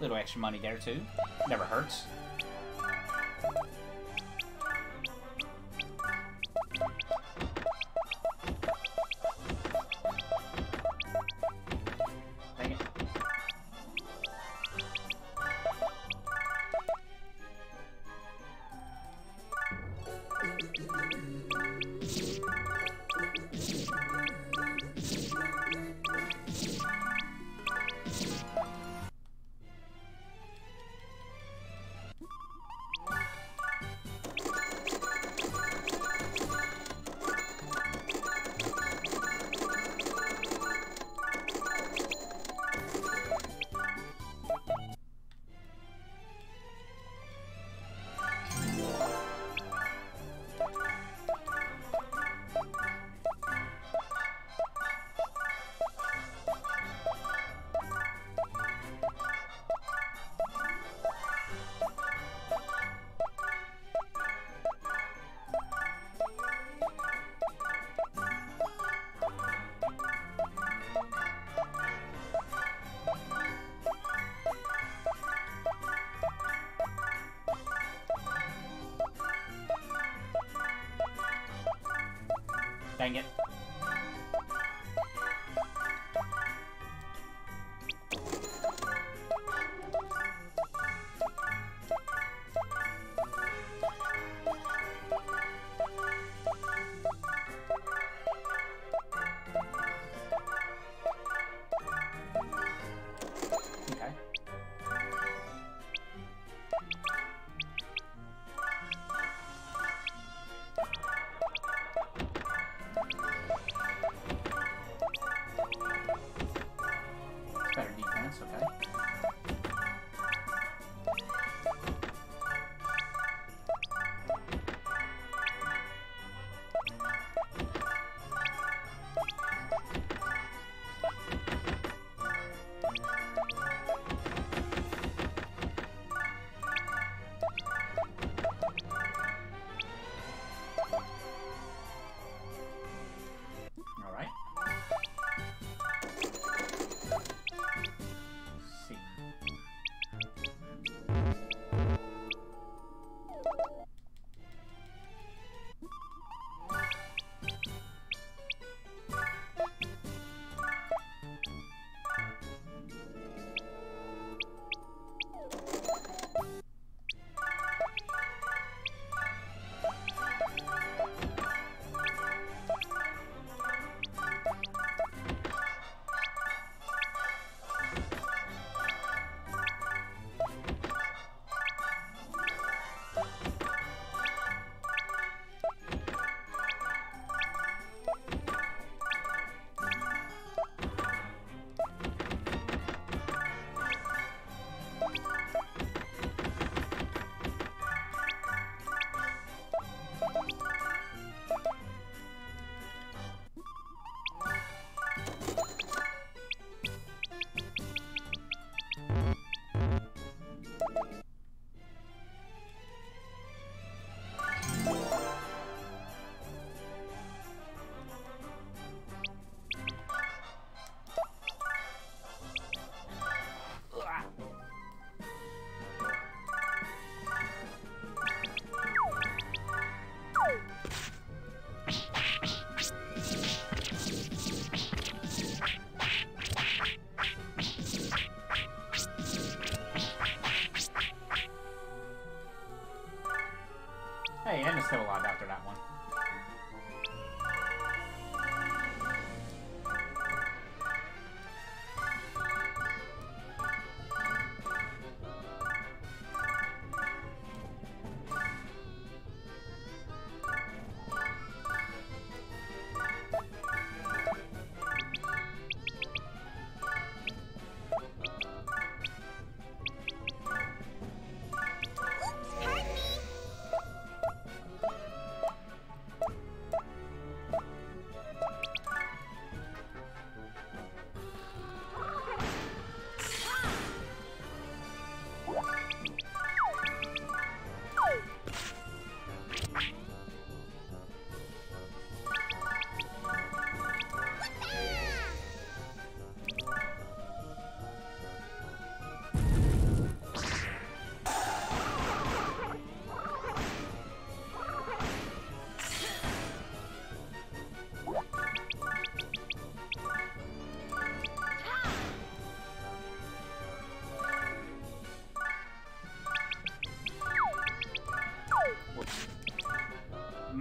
S1: Little extra money there too. Never hurts. Dang it. Dang it. Okay. Better defense, okay. All right.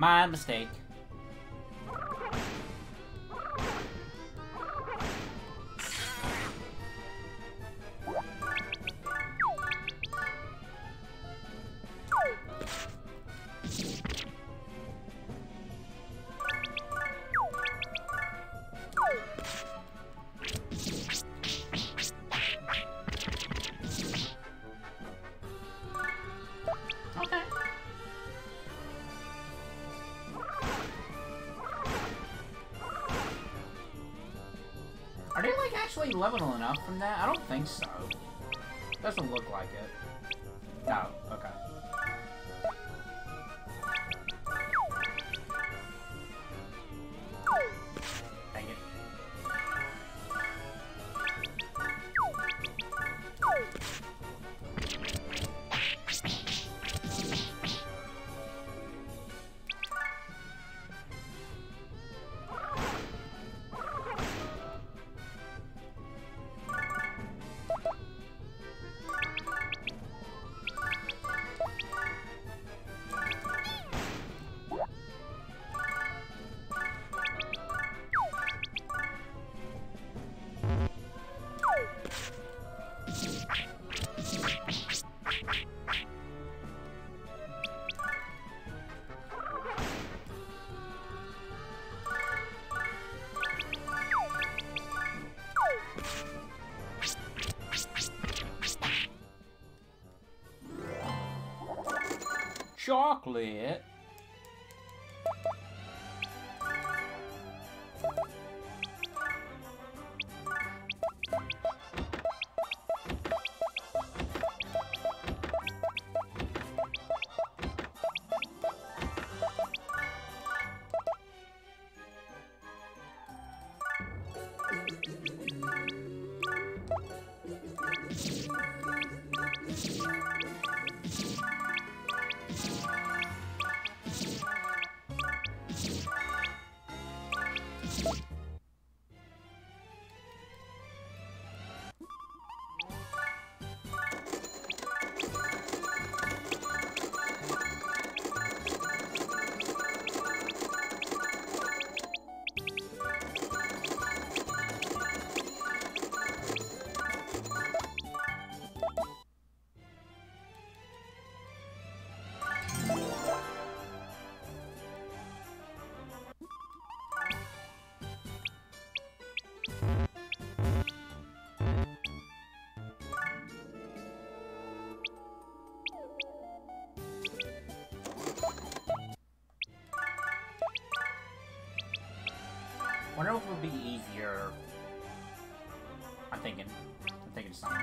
S1: My mistake. Are they, like, actually level enough from that? I don't think so. Doesn't look like it. No, okay. Dang it. Chocolate. Wonder if it would be easier. I'm thinking. I'm thinking of something.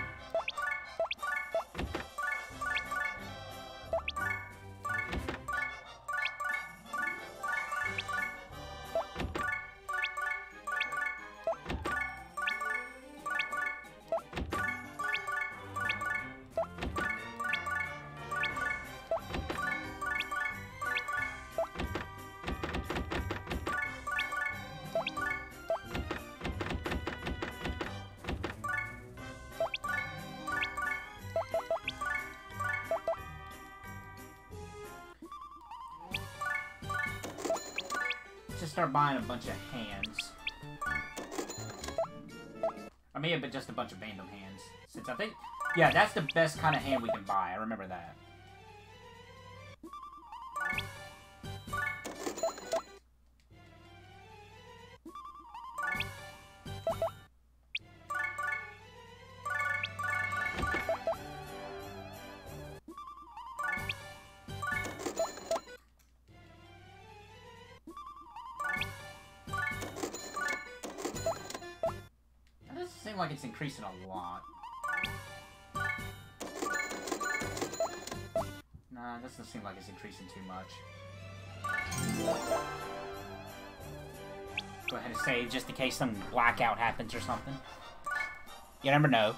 S1: Just start buying a bunch of hands. I mean, but just a bunch of random hands. Since I think, yeah, that's the best kind of hand we can buy. I remember that. Like it's increasing a lot. Nah, it doesn't seem like it's increasing too much. Go ahead and save just in case some blackout happens or something. You never know.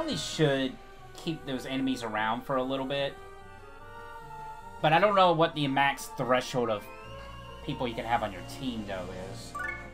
S1: probably should keep those enemies around for a little bit. But I don't know what the max threshold of people you can have on your team, though, is.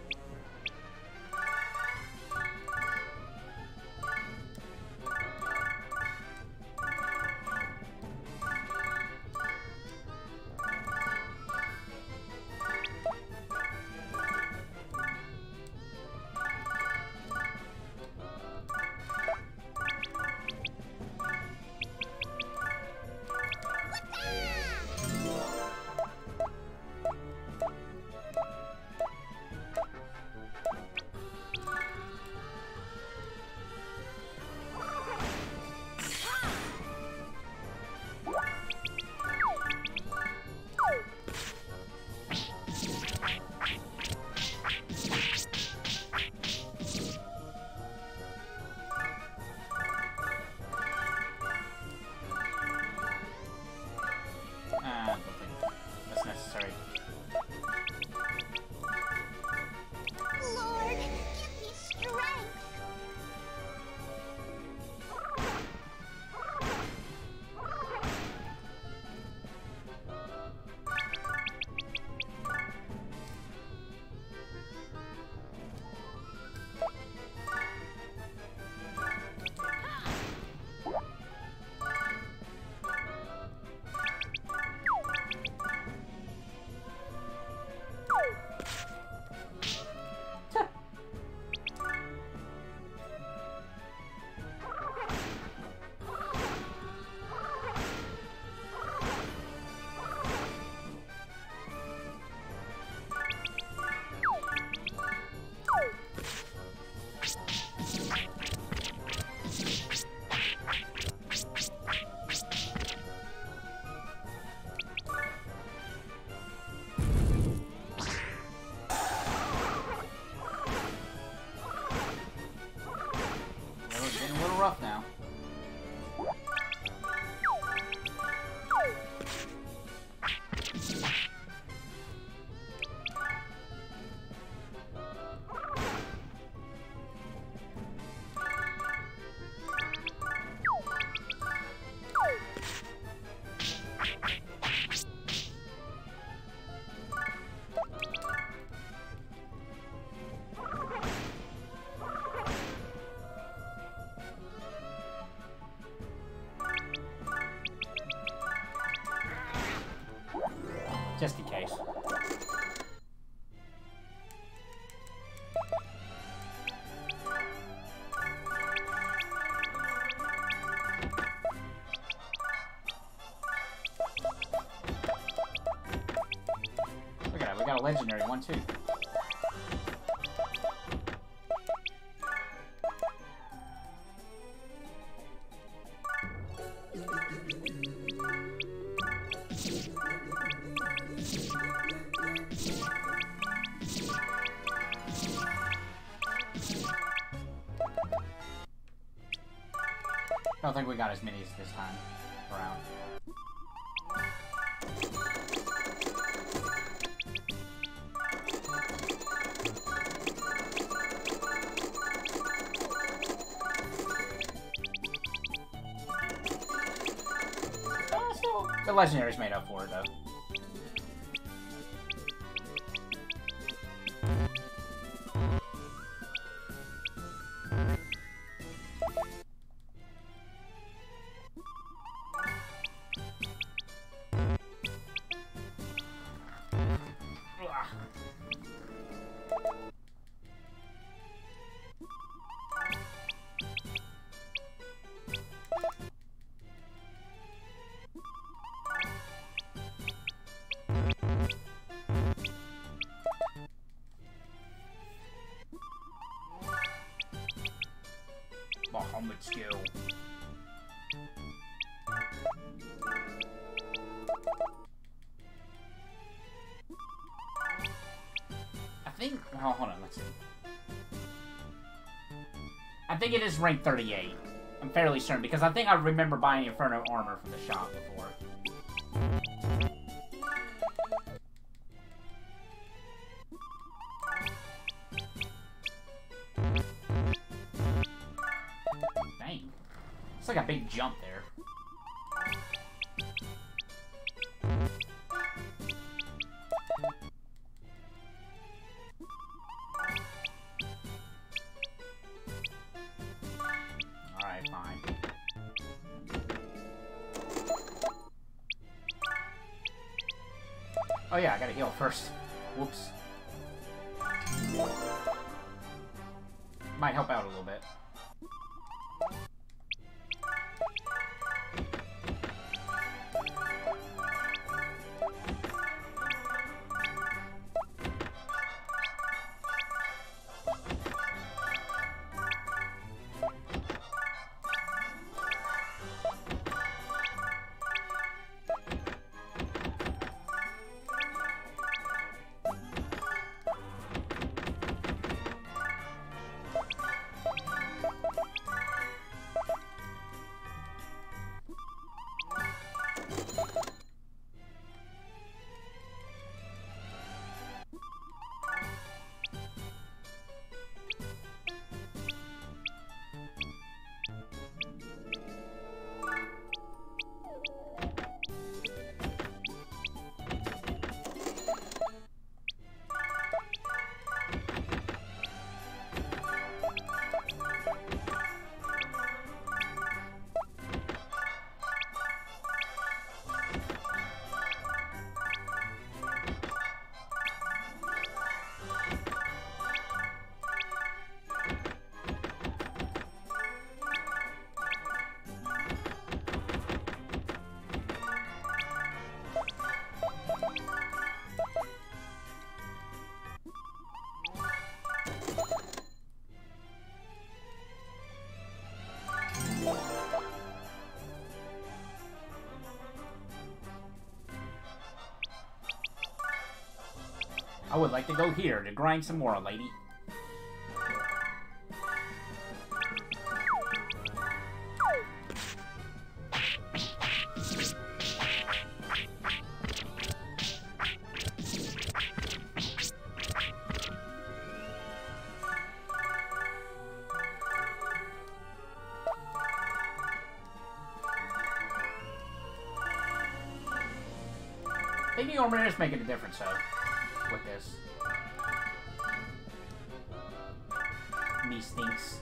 S1: Rough now. Just in case. Look at that, we got a legendary one too. I don't think we got as many as this time around. Uh, still, the legendary's made up for it, though. Bahamut skill. I think. Oh, hold on. Let's see. I think it is rank thirty-eight. I'm fairly certain because I think I remember buying Inferno armor from the shop before. Dang. like a big jump there. Alright, fine. Oh yeah, I gotta heal first. Whoops. Might help out a little bit. I would like to go here to grind some more, lady. I think the Orman is making a difference, though. With this. Me stinks.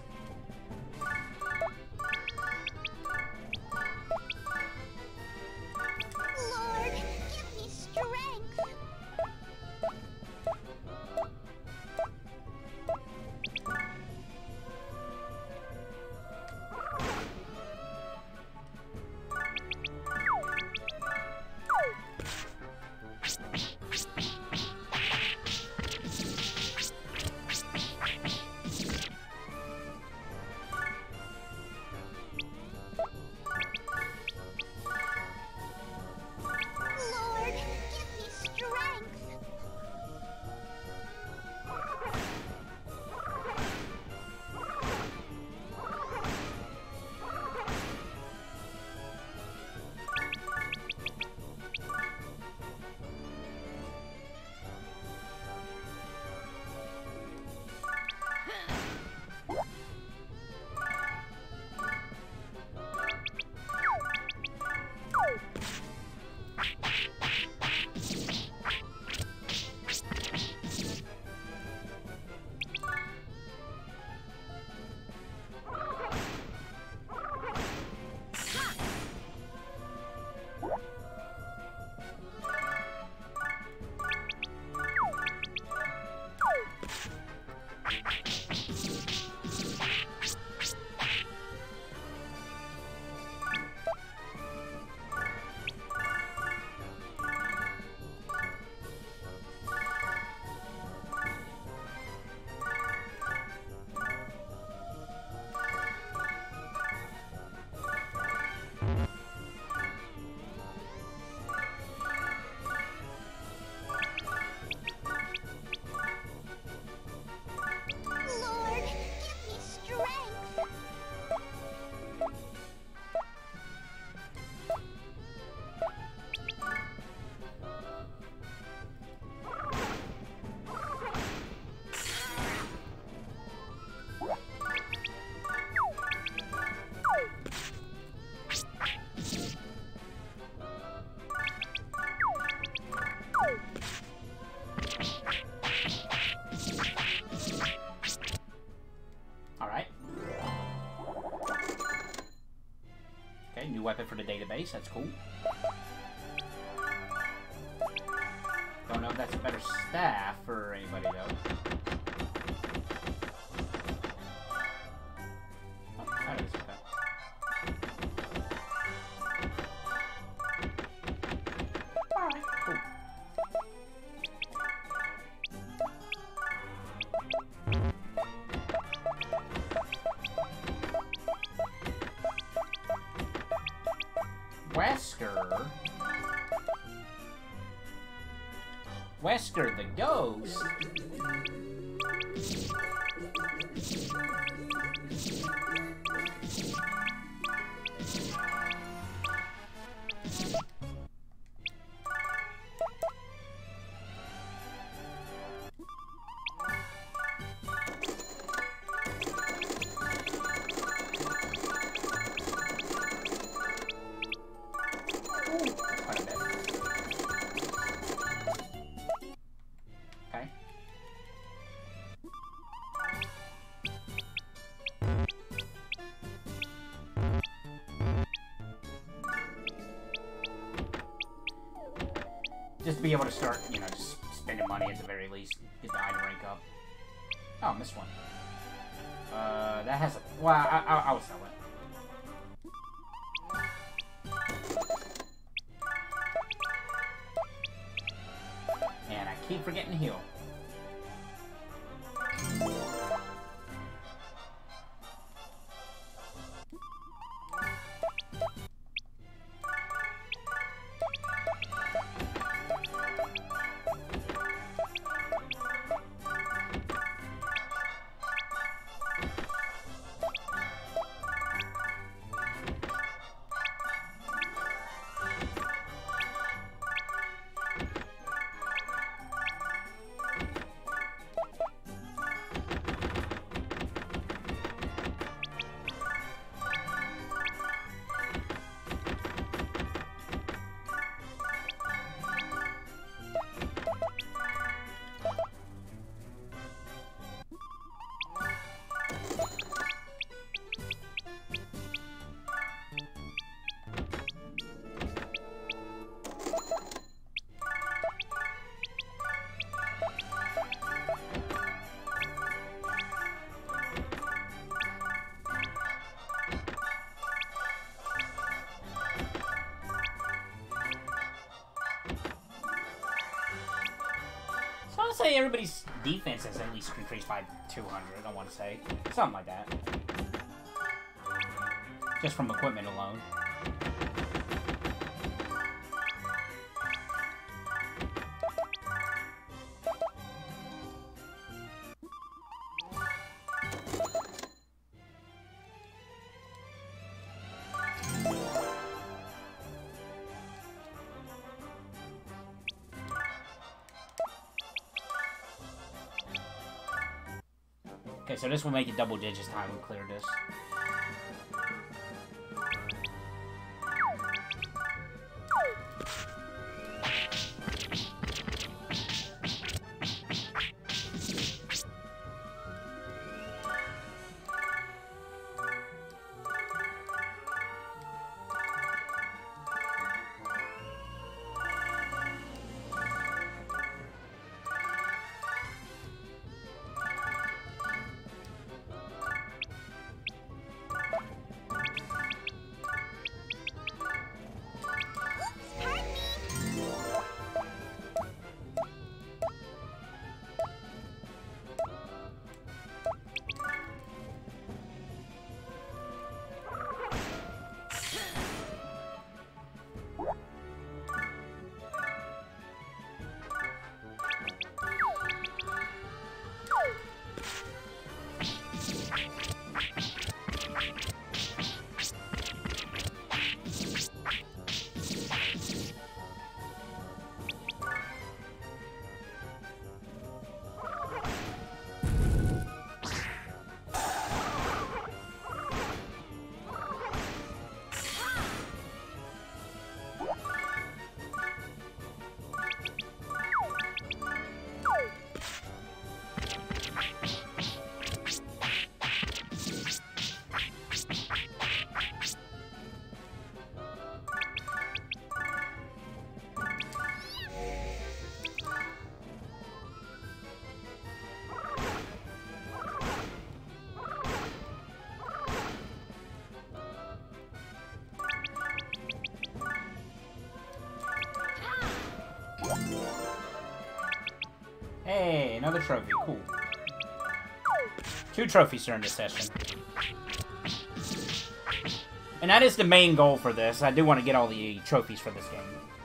S2: Lord, give me strength.
S1: for the database. That's cool. Don't know if that's a better staff for anybody, though. Oh, that is okay. Alright, cool. Wesker? Wesker the Ghost? Just to be able to start, you know, just spending money at the very least. Get the item rank up. Oh, missed one. Uh, that has a... Well, I, I, I will sell it. And I keep forgetting to heal. I want to say everybody's defense has at least increased by two hundred, I want to say. Something like that. Just from equipment alone. Okay, so this will make it double digits time we clear this. Hey, another trophy. Cool. Two trophies during this session. And that is the main goal for this. I do want to get all the trophies for this game.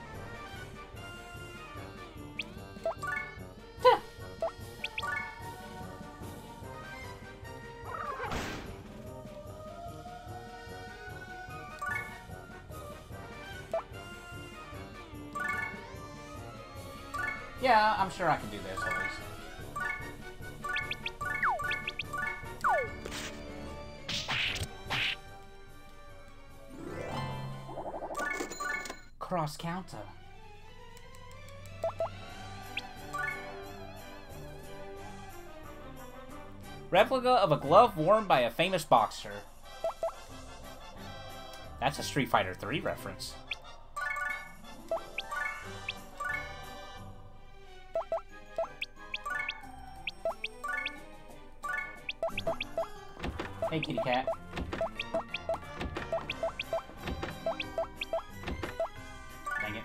S1: Yeah, I'm sure I can do this at least. Cross counter. Replica of a glove worn by a famous boxer. That's a Street Fighter three reference. Hey, kitty cat. Dang it.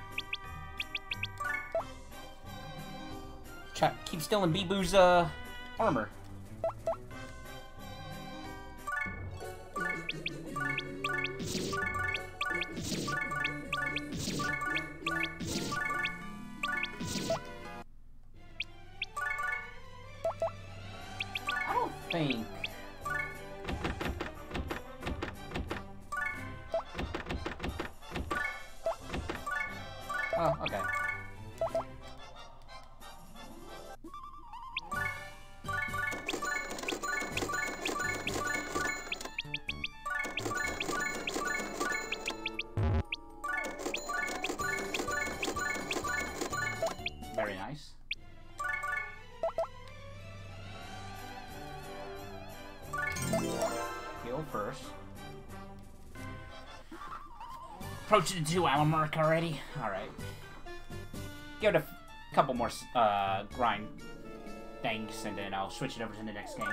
S1: Try, keep stealing Bee-Boo's, uh, armor. I don't think... Oh, okay. Very nice. Heal first. Approaching the two hour mark already. Alright. Give it a couple more uh, grind things, and then I'll switch it over to the next game.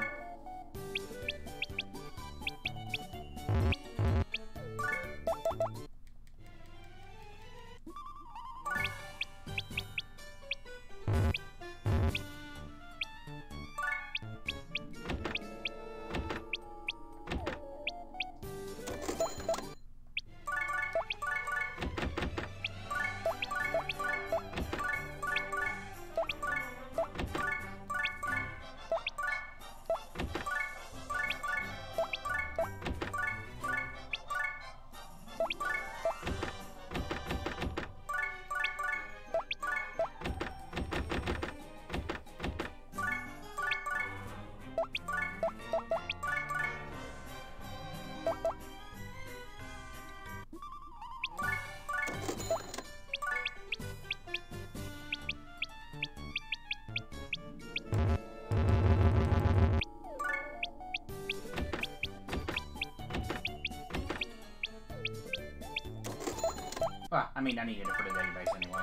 S1: Well, I mean, I needed it for the database anyway.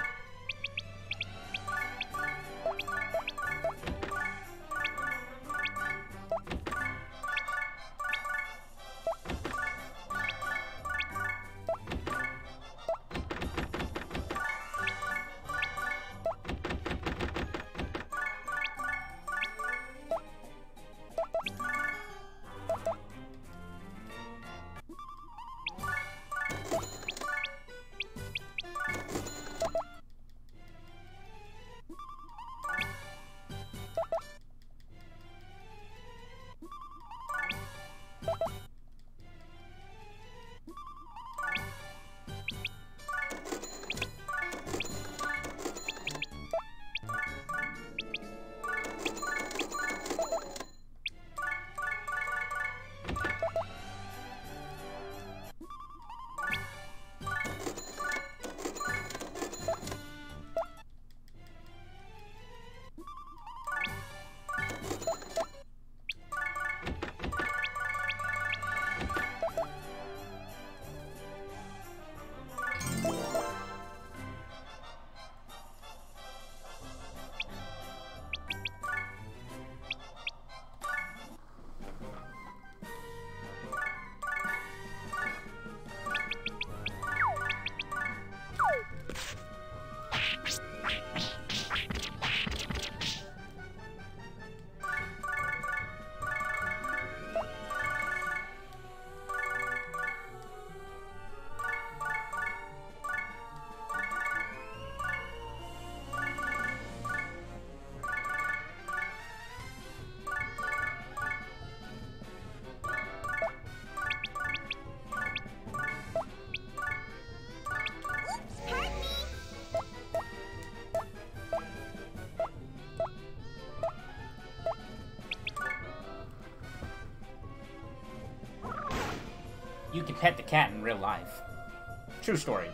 S1: you can pet the cat in real life. True story.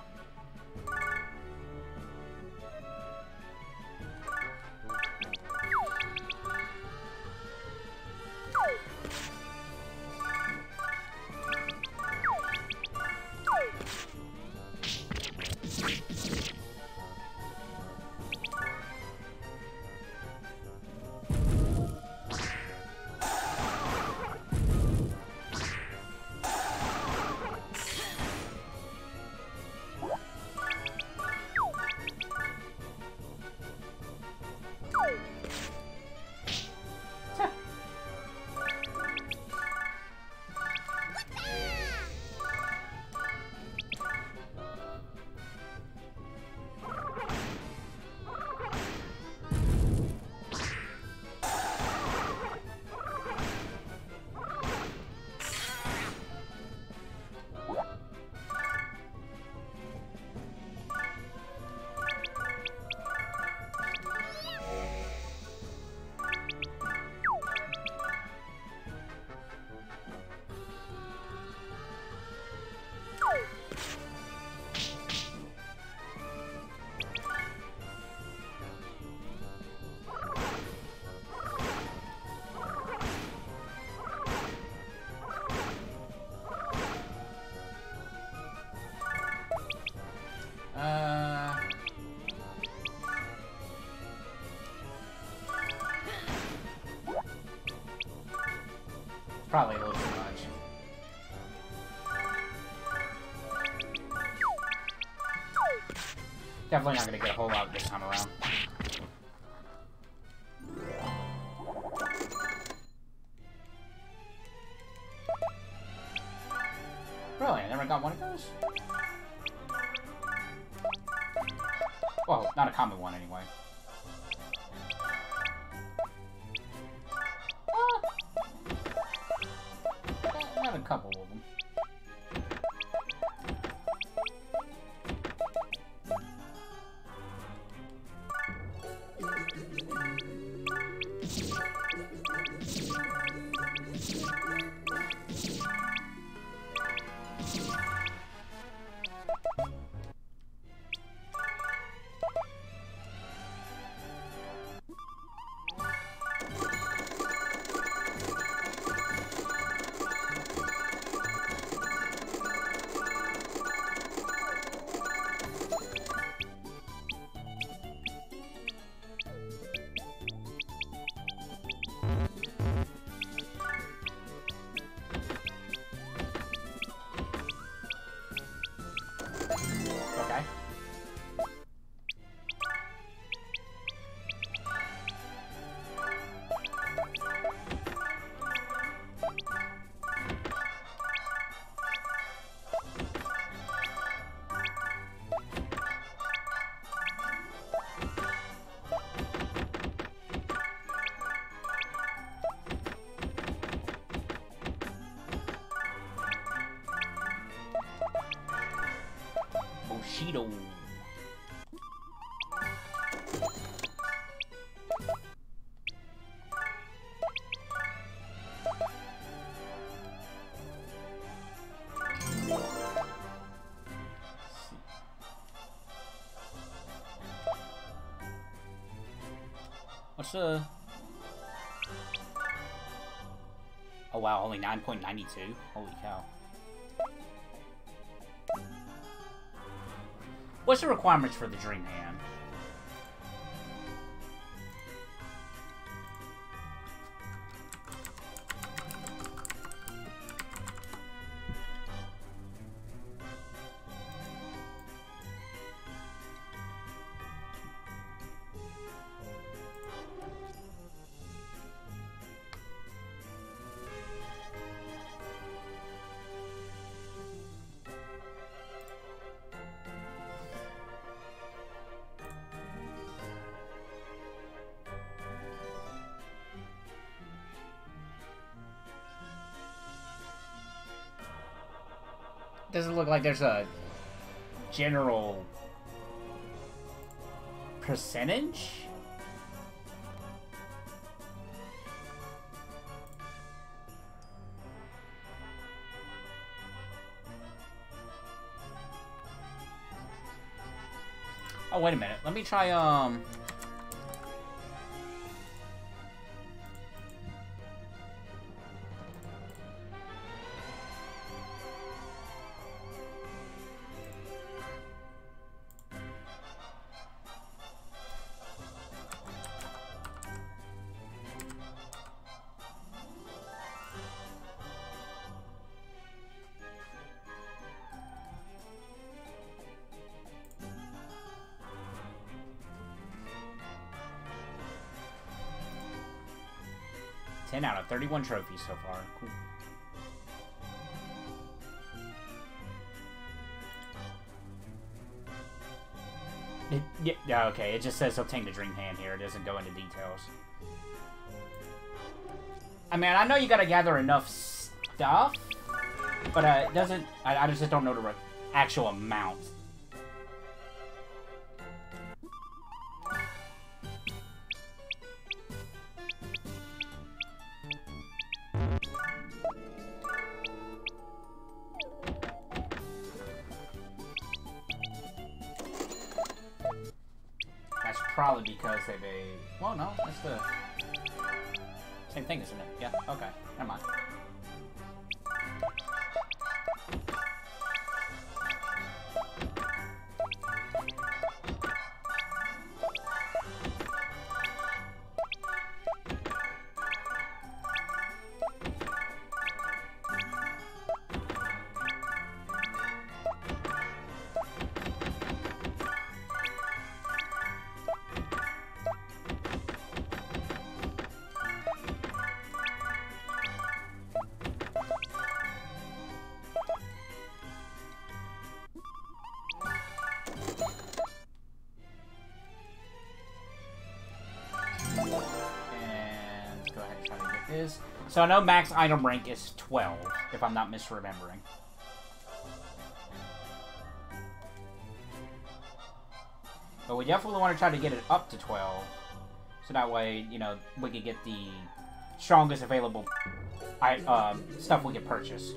S1: Uh... Probably a little too much. Definitely not gonna get a whole lot this time around. Really? I never got one of those? Well, not a common one anyway. I have a couple of them. Bushido. What's the... Oh wow, only nine point nine two? Holy cow. What's the requirements for the Dream Hand? Doesn't look like there's a general percentage? Oh, wait a minute. Let me try, um... ten out of thirty-one trophies so far. Cool. It, yeah, yeah, okay. It just says obtain the dream hand here. It doesn't go into details. I mean, I know you gotta gather enough stuff, but uh, it doesn't... I, I just don't know the actual amount. Probably because they made... Well, no, that's the same thing, isn't it? Yeah, okay. Never mind. Is. So I know max item rank is twelve, if I'm not misremembering. But we definitely want to try to get it up to twelve. So that way, you know, we can get the strongest available I, uh, stuff we can purchase.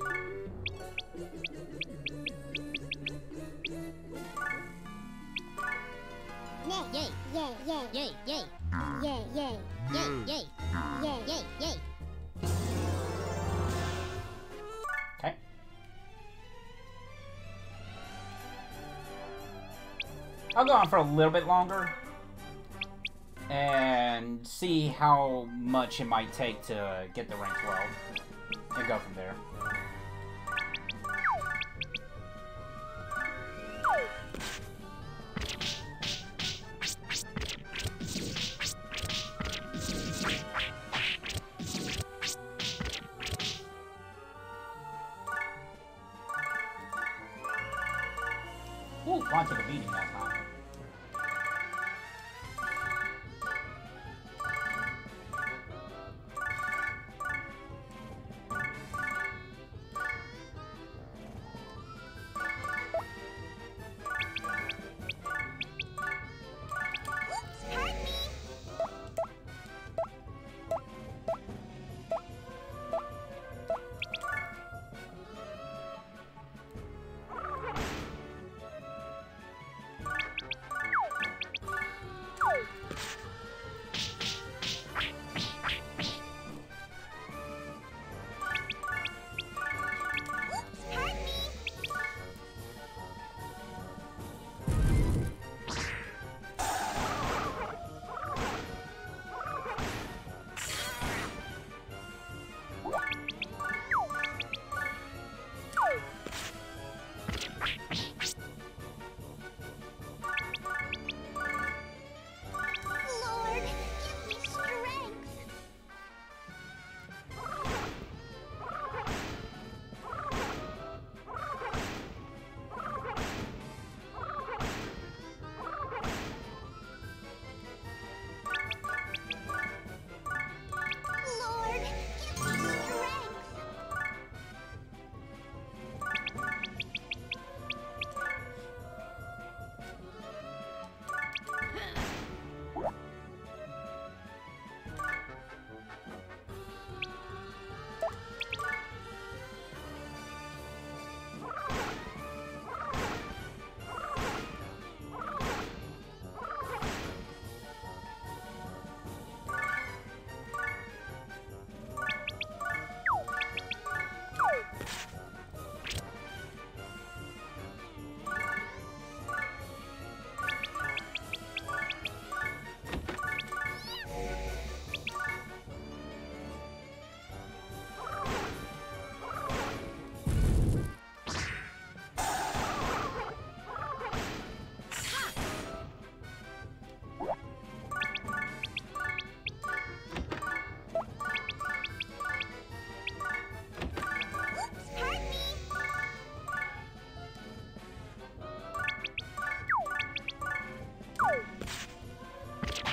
S2: Yay, yay, yay, yay, yay, yay, yay, yay, yay, yay, yay, yay, yay.
S1: Okay. I'll go on for a little bit longer and see how much it might take to get the rank twelve and go from there. Ooh, Juan took a beating that time.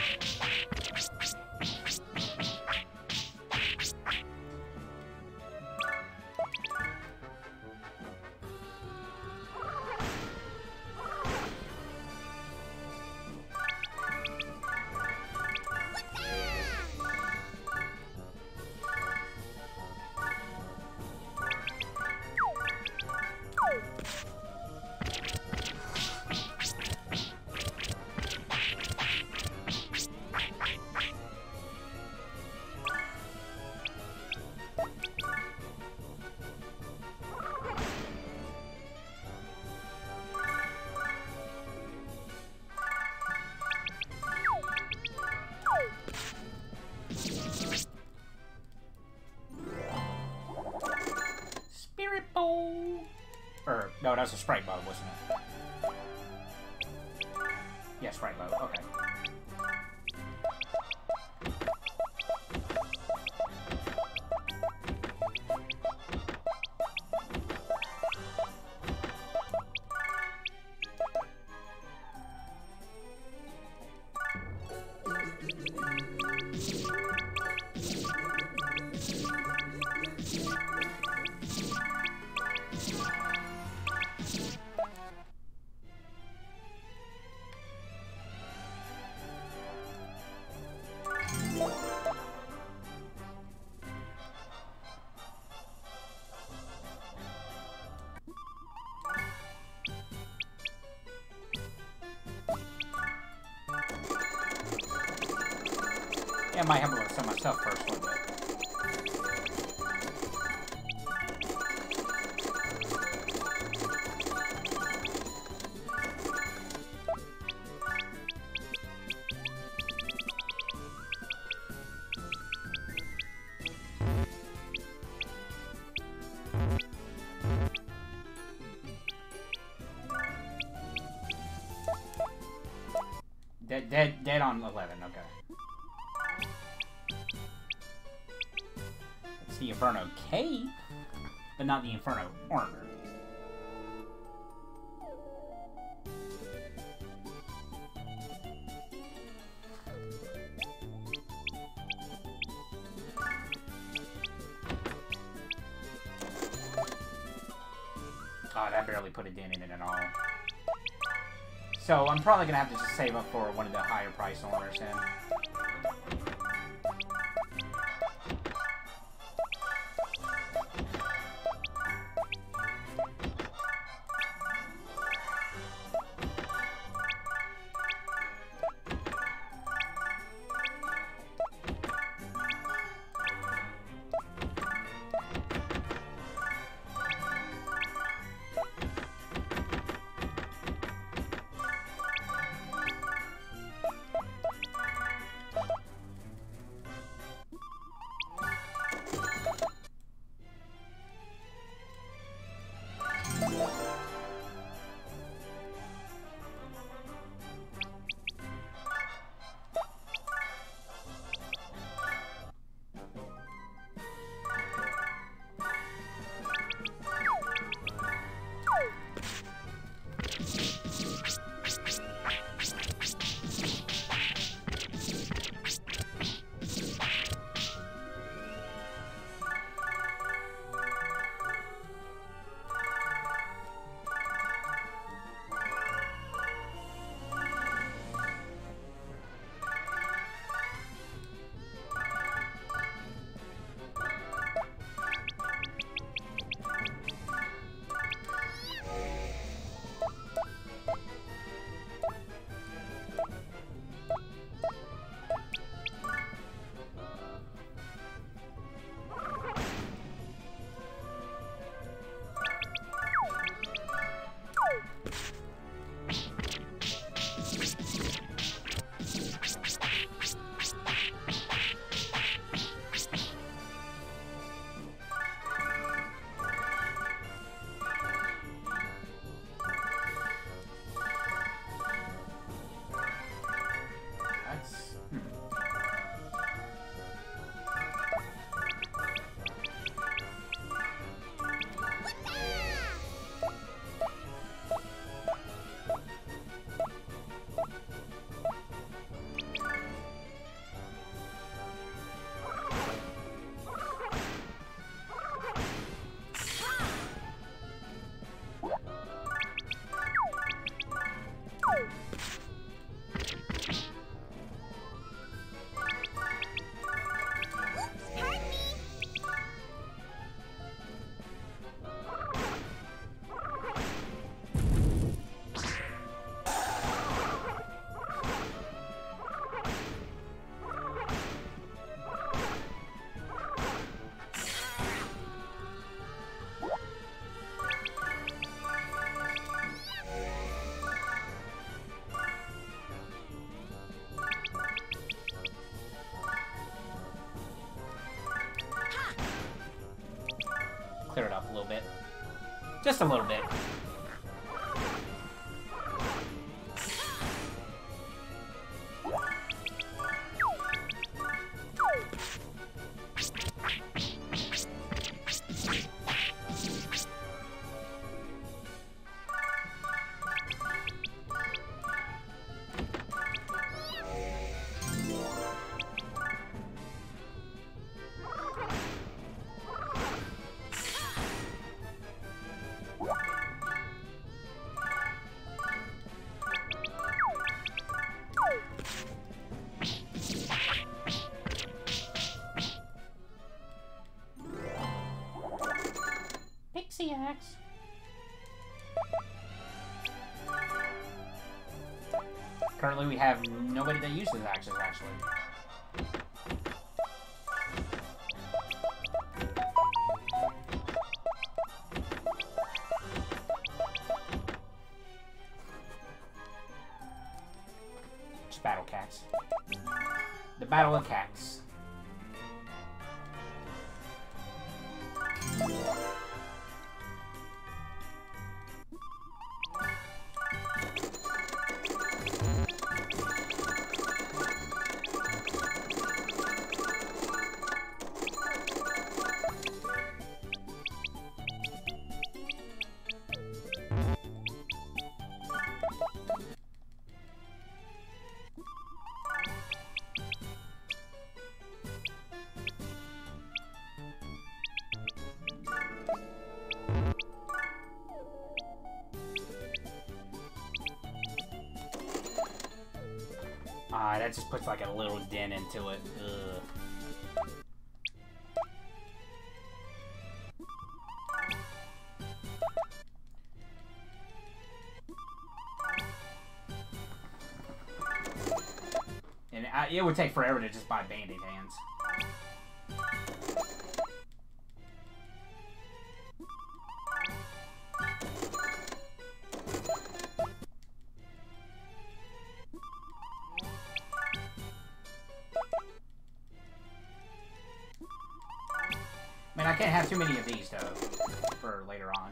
S1: Or, no, that was a Sprite Bow, wasn't it? Yeah, Sprite Bow, okay. Yeah, I might have a look at myself first a little bit. Dead, dead, dead on eleven, okay. It's the Inferno cape, but not the Inferno armor. Oh, that barely put a dent in it at all. So I'm probably gonna have to just save up for one of the higher price armors then. bit. Just a little bit. Pixie axe. Currently, we have nobody that uses axes, actually. Just battle cats. The Battle of Cats. Ah, that just puts like a little dent into it. Ugh. And I, it would take forever to just buy Band-Aid hands. I mean, I can't have too many of these, though, for later on.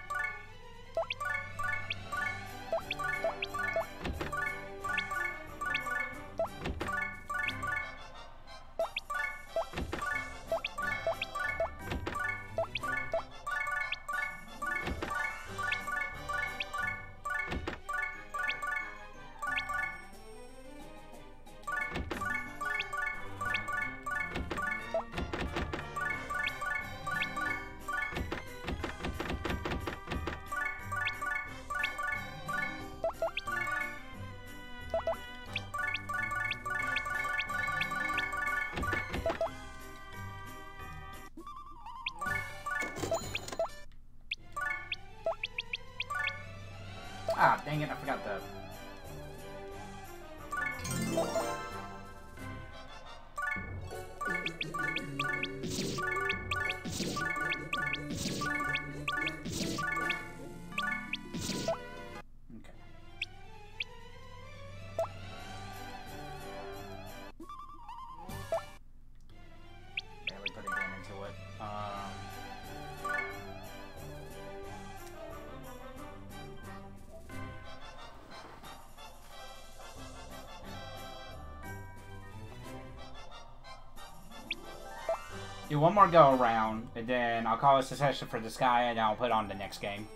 S1: Ah, dang it, I forgot the... Okay. Barely put a dent into it. Um... Do one more go around, and then I'll call this a session for this guy, and then I'll put on the next game.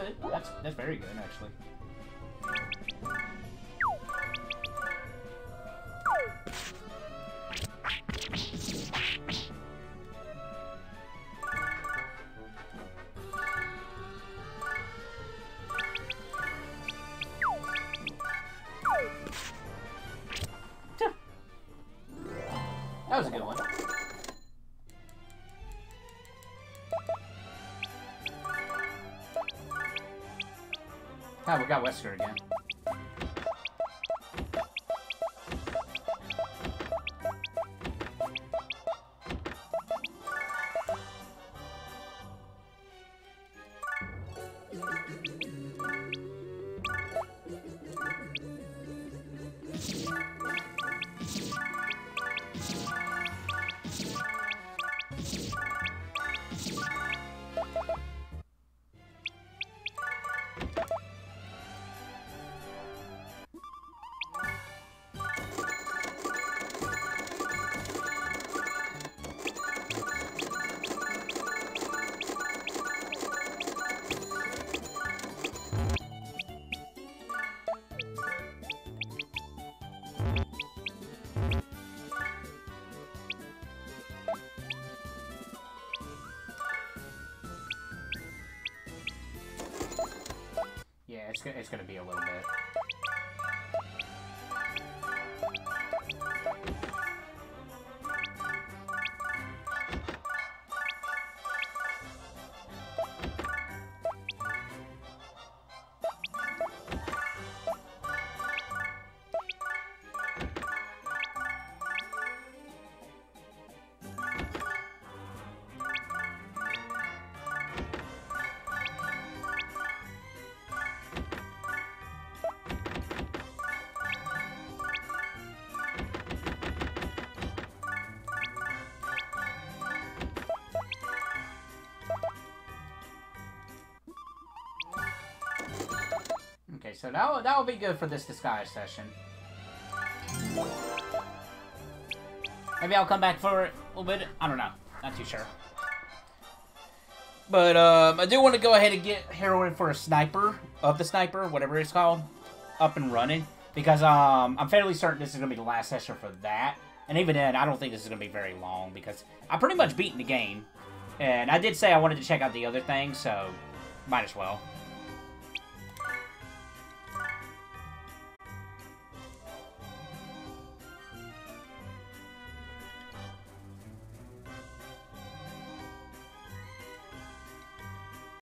S1: good. That's that's very good, actually. That was a good one. Ah, we got Wesker again. Yeah, it's, it's gonna be a little bit. Okay, so that that will be good for this disguise session. Maybe I'll come back for a little bit. I don't know. Not too sure. But um, I do want to go ahead and get Heroine for a sniper, of the sniper, whatever it's called, up and running. Because um, I'm fairly certain this is going to be the last session for that. And even then, I don't think this is going to be very long. Because I'm pretty much beating the game. And I did say I wanted to check out the other things, so might as well.